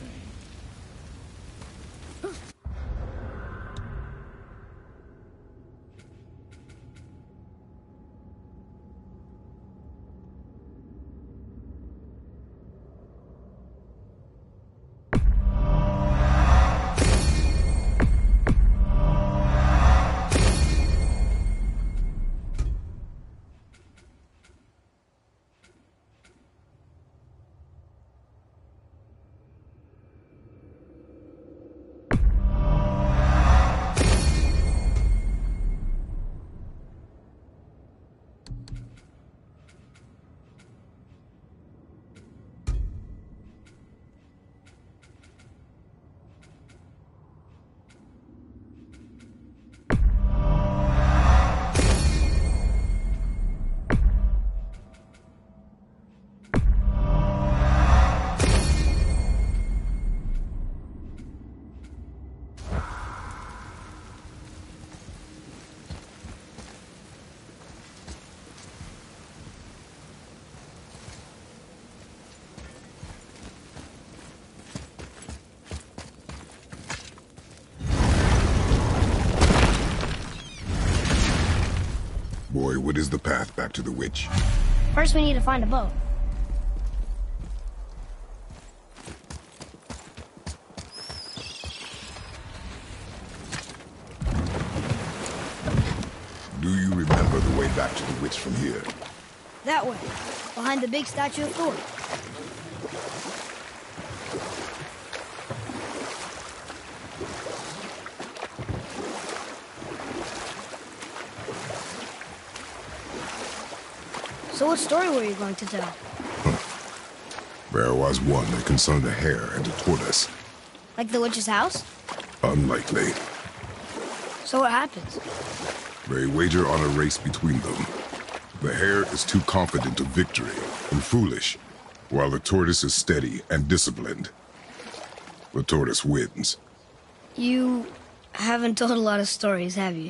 Boy, what is the path back to the witch? First, we need to find a boat. Do you remember the way back to the witch from here? That way, behind the big statue of Thor. So what story were you going to tell? There was one that concerned a hare and a tortoise. Like the witch's house? Unlikely. So what happens? They wager on a race between them. The hare is too confident of victory and foolish, while the tortoise is steady and disciplined. The tortoise wins. You haven't told a lot of stories, have you?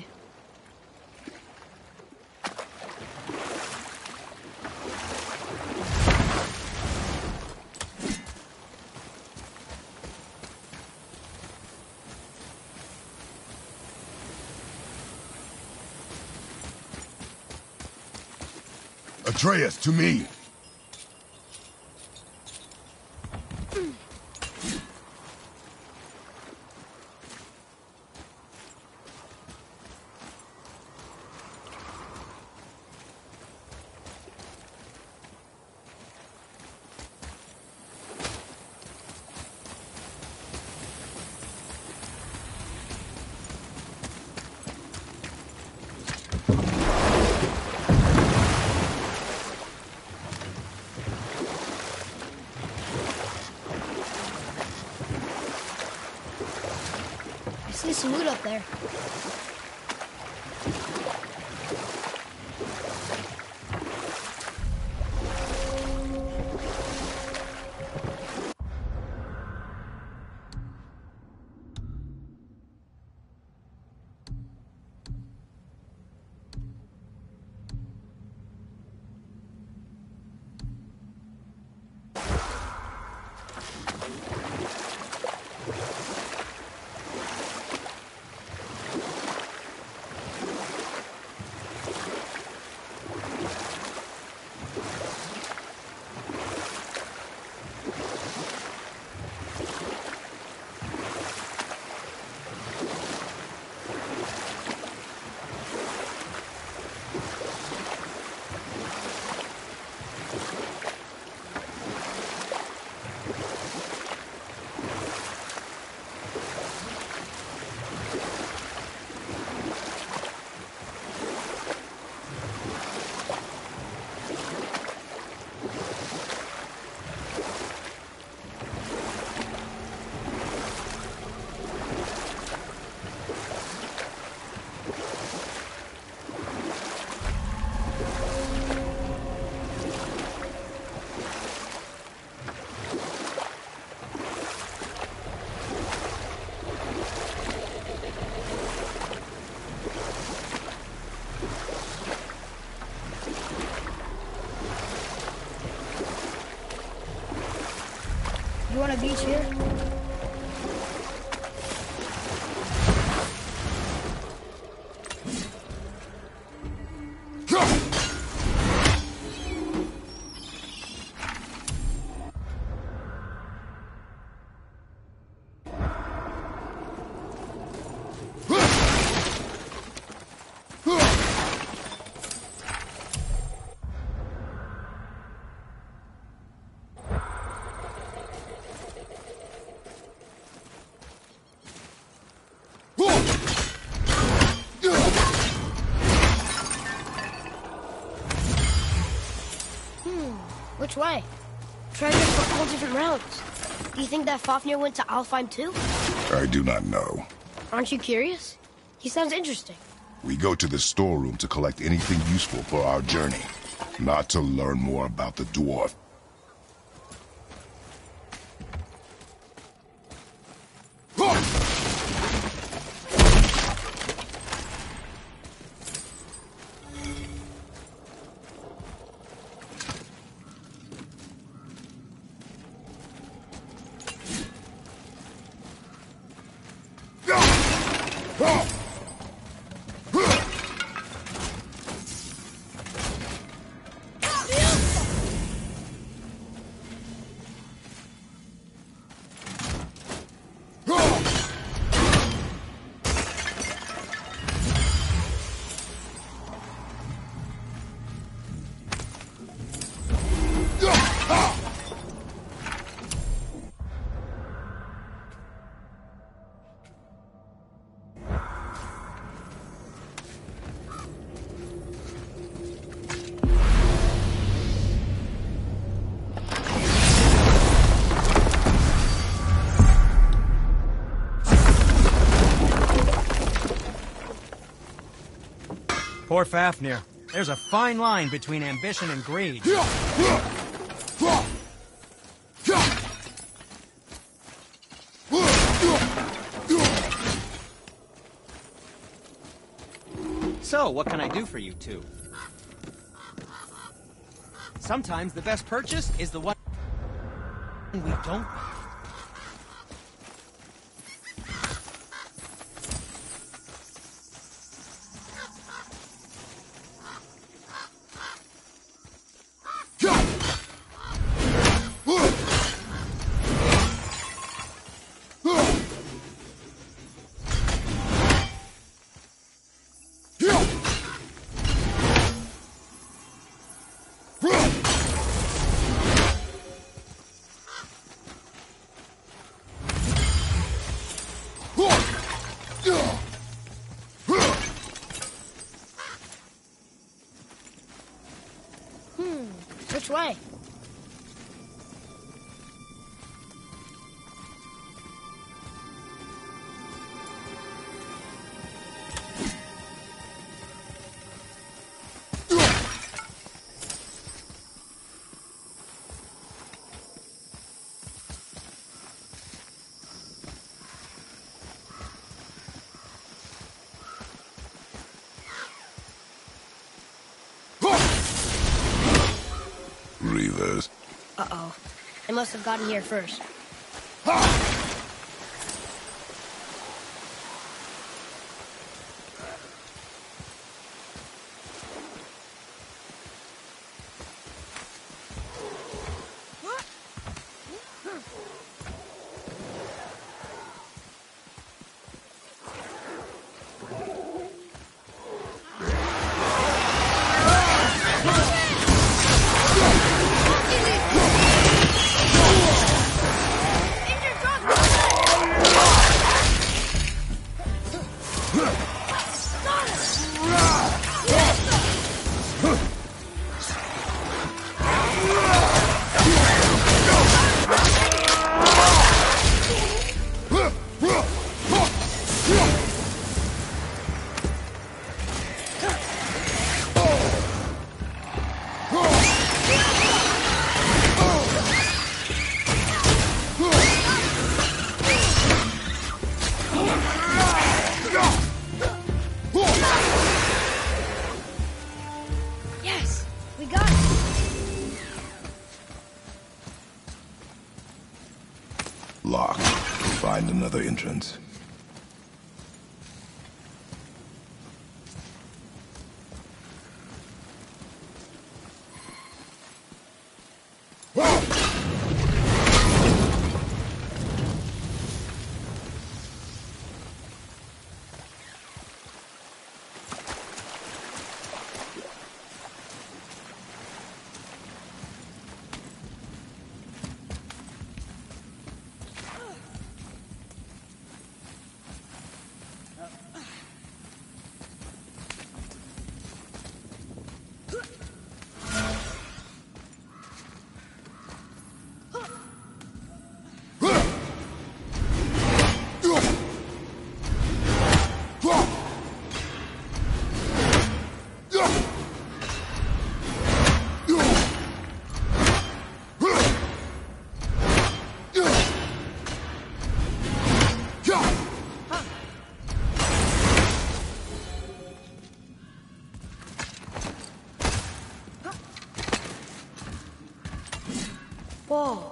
Atreus, to me! I see some loot up there. want a beach here? Which way? Try to for 4 different rounds. Do you think that Fafnir went to Alfheim too? I do not know. Aren't you curious? He sounds interesting. We go to the storeroom to collect anything useful for our journey, not to learn more about the dwarf. Poor Fafnir. There's a fine line between ambition and greed. So, what can I do for you two? Sometimes the best purchase is the one we don't. Which way? Reavers. Uh-oh. They must have gotten here first. another entrance. Whoa.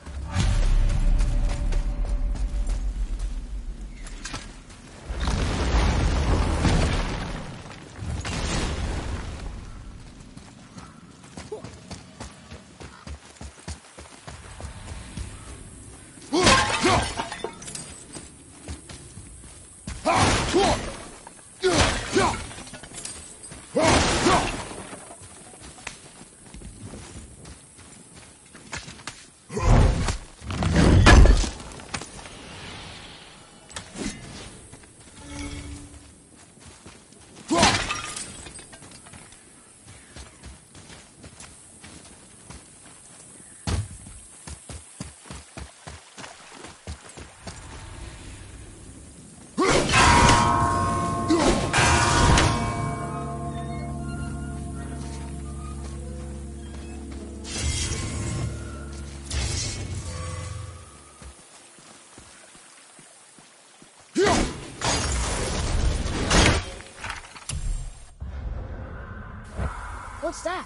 What's that?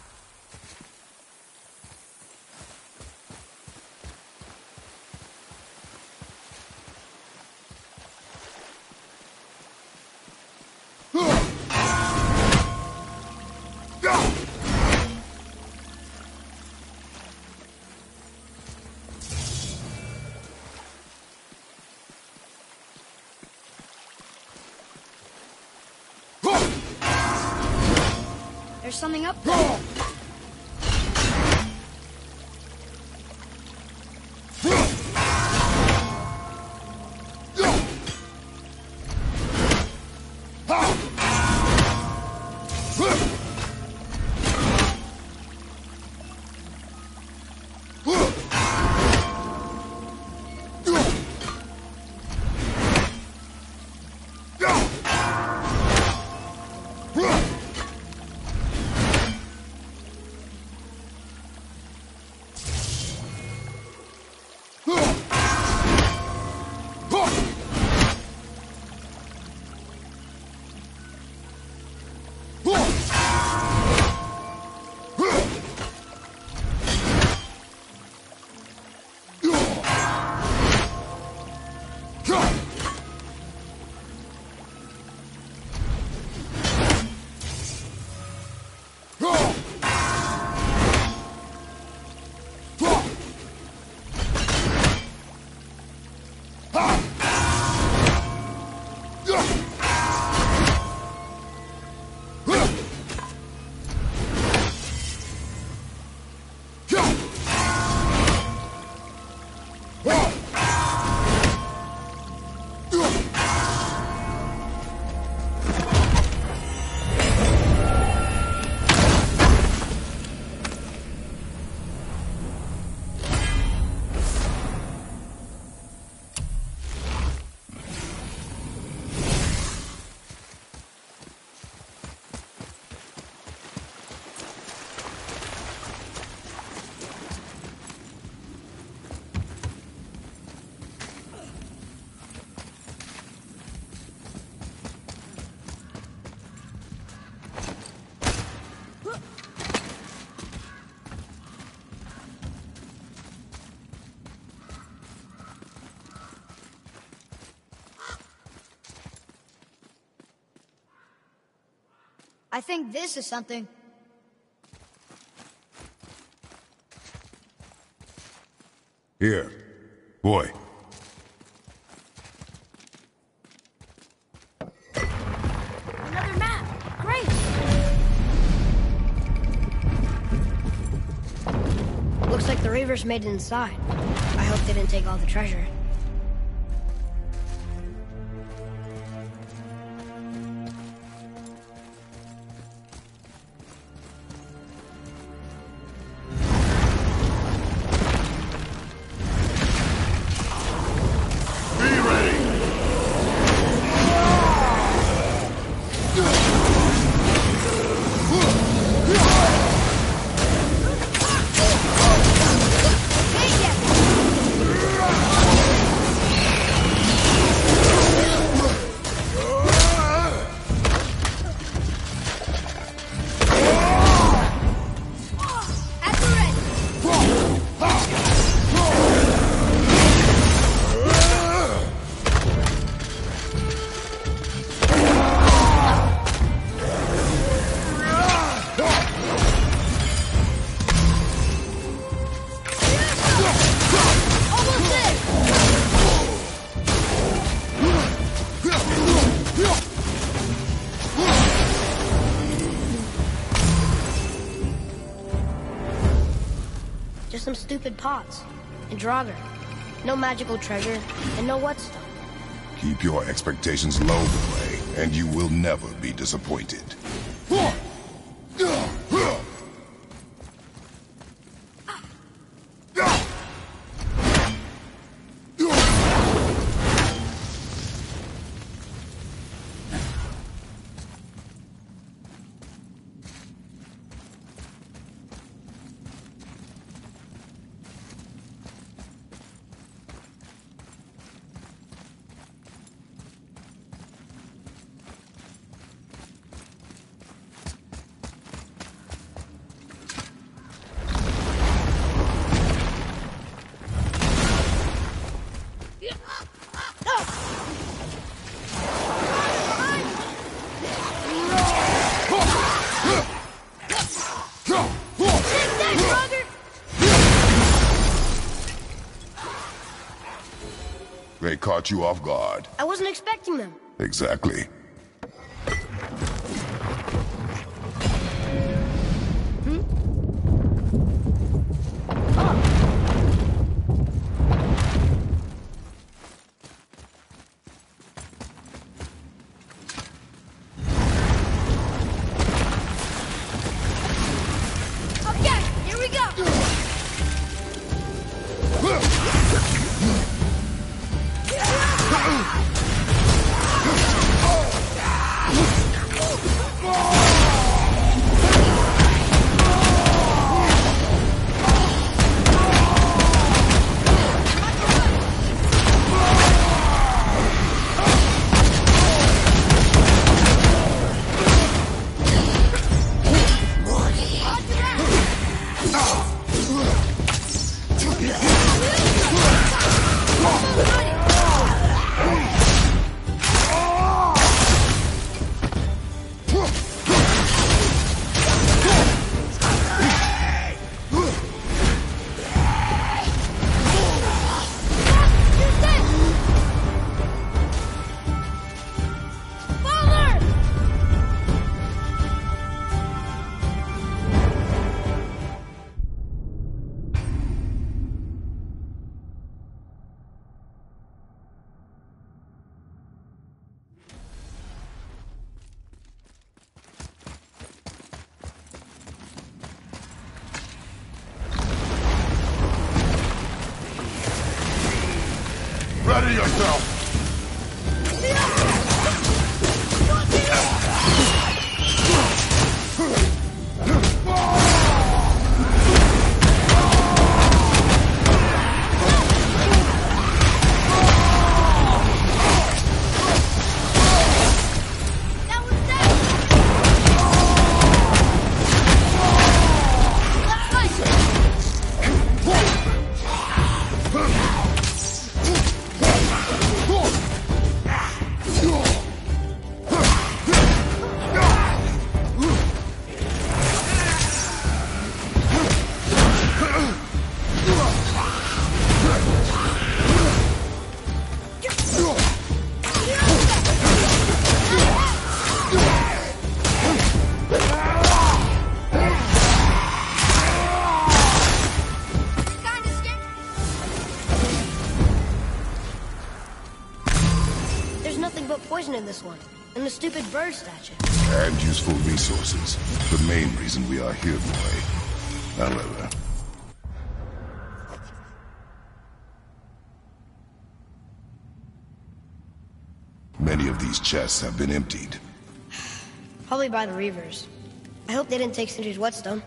There's something up there. I think this is something. Here. Boy. Another map. Great. Looks like the Reavers made it inside. I hope they didn't take all the treasure. Just some stupid pots. And Draugr. No magical treasure, and no whetstone. Keep your expectations low, Clay, and you will never be disappointed. They caught you off guard. I wasn't expecting them. Exactly. Ready yourself! stupid bird statue. And useful resources. The main reason we are here, boy. However... many of these chests have been emptied. Probably by the Reavers. I hope they didn't take Sindri's whetstone.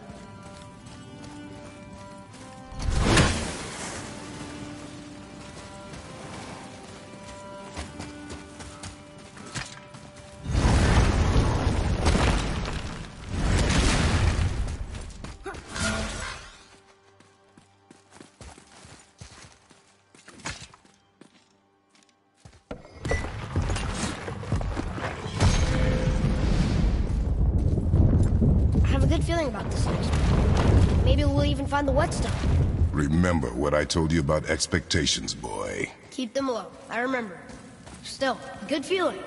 Feeling about this next one. Maybe we'll even find the whetstone. Remember what I told you about expectations, boy. Keep them low. I remember. Still, a good feeling.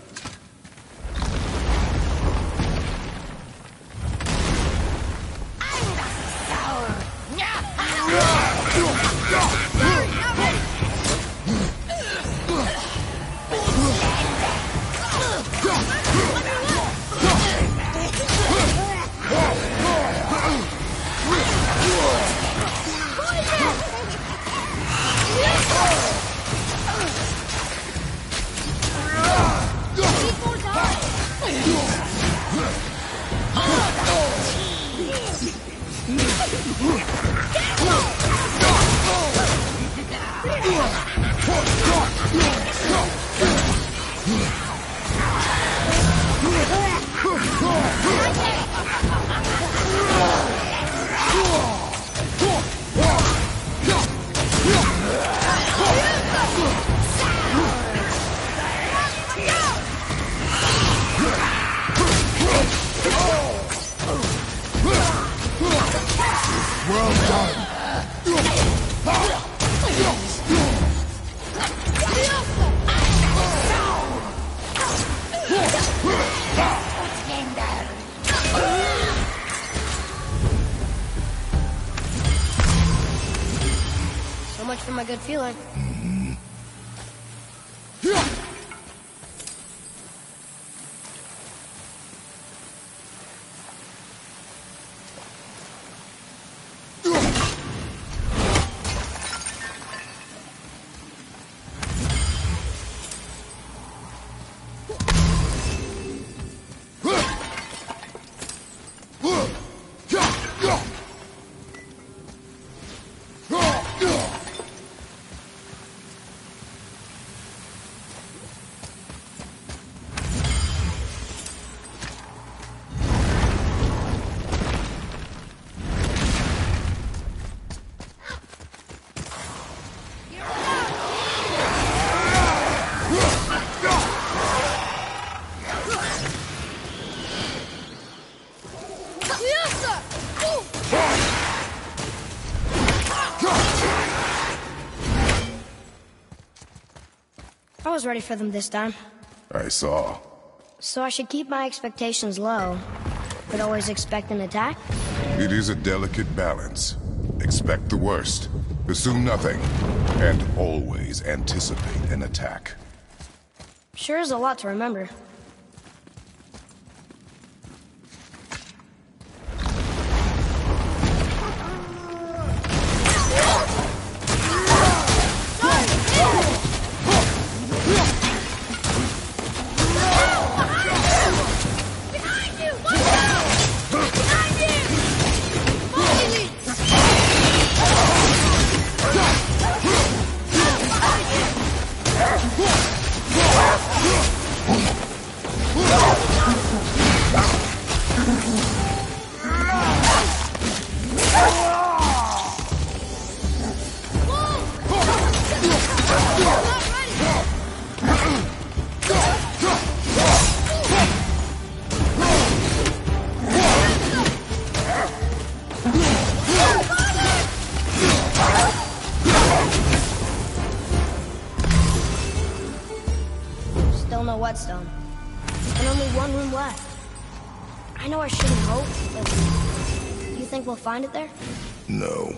So much for my good feeling. I was ready for them this time. I saw. So I should keep my expectations low, but always expect an attack? It is a delicate balance. Expect the worst, assume nothing, and always anticipate an attack. Sure is a lot to remember. Still no whetstone. And only one room left. I know I shouldn't hope, but you think we'll find it there? No.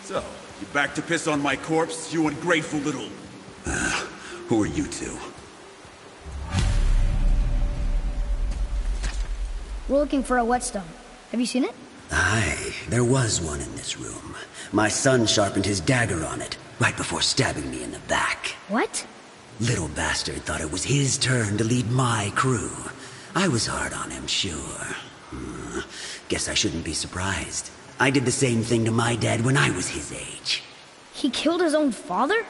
So, you back to piss on my corpse, you ungrateful little... who are you two? We're looking for a whetstone. Have you seen it? Aye, there was one in this room. My son sharpened his dagger on it, right before stabbing me in the back. What? Little bastard thought it was his turn to lead my crew. I was hard on him, sure. Guess I shouldn't be surprised. I did the same thing to my dad when I was his age. He killed his own father?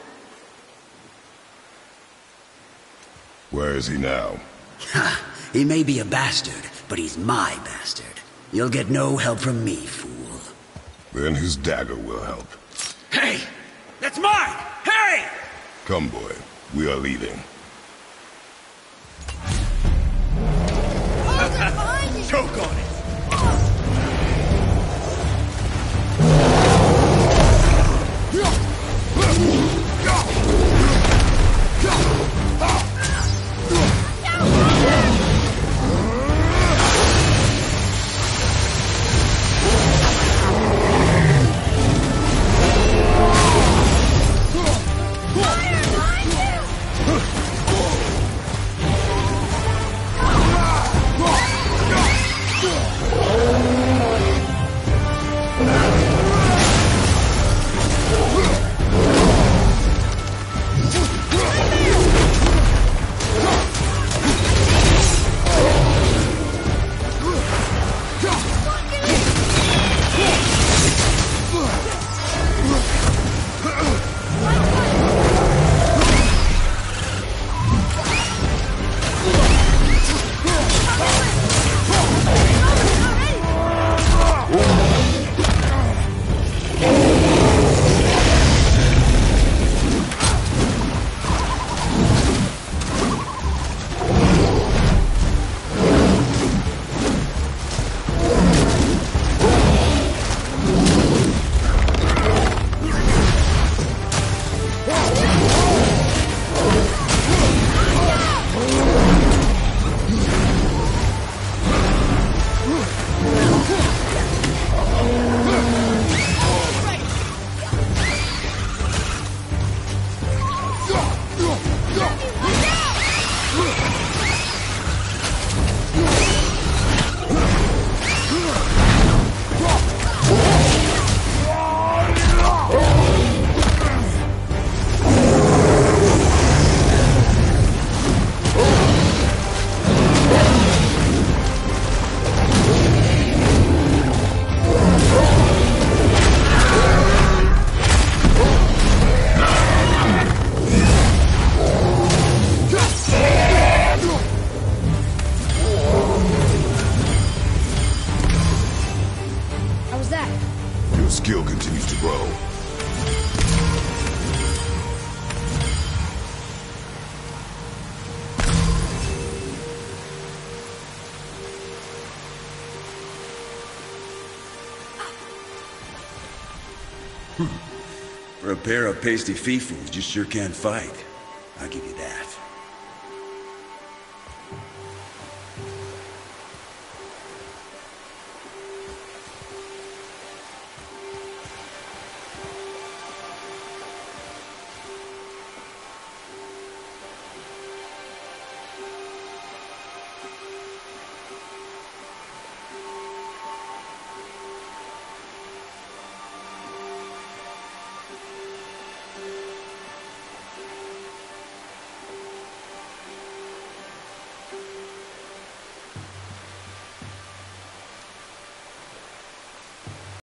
Where is he now? Ha! He may be a bastard, but he's my bastard. You'll get no help from me, fool. Then his dagger will help. Hey! That's mine! Hey! Come, boy. We are leaving. Choke on it! skill continues to grow. For a pair of pasty fee-fools, you sure can fight. I'll give you that.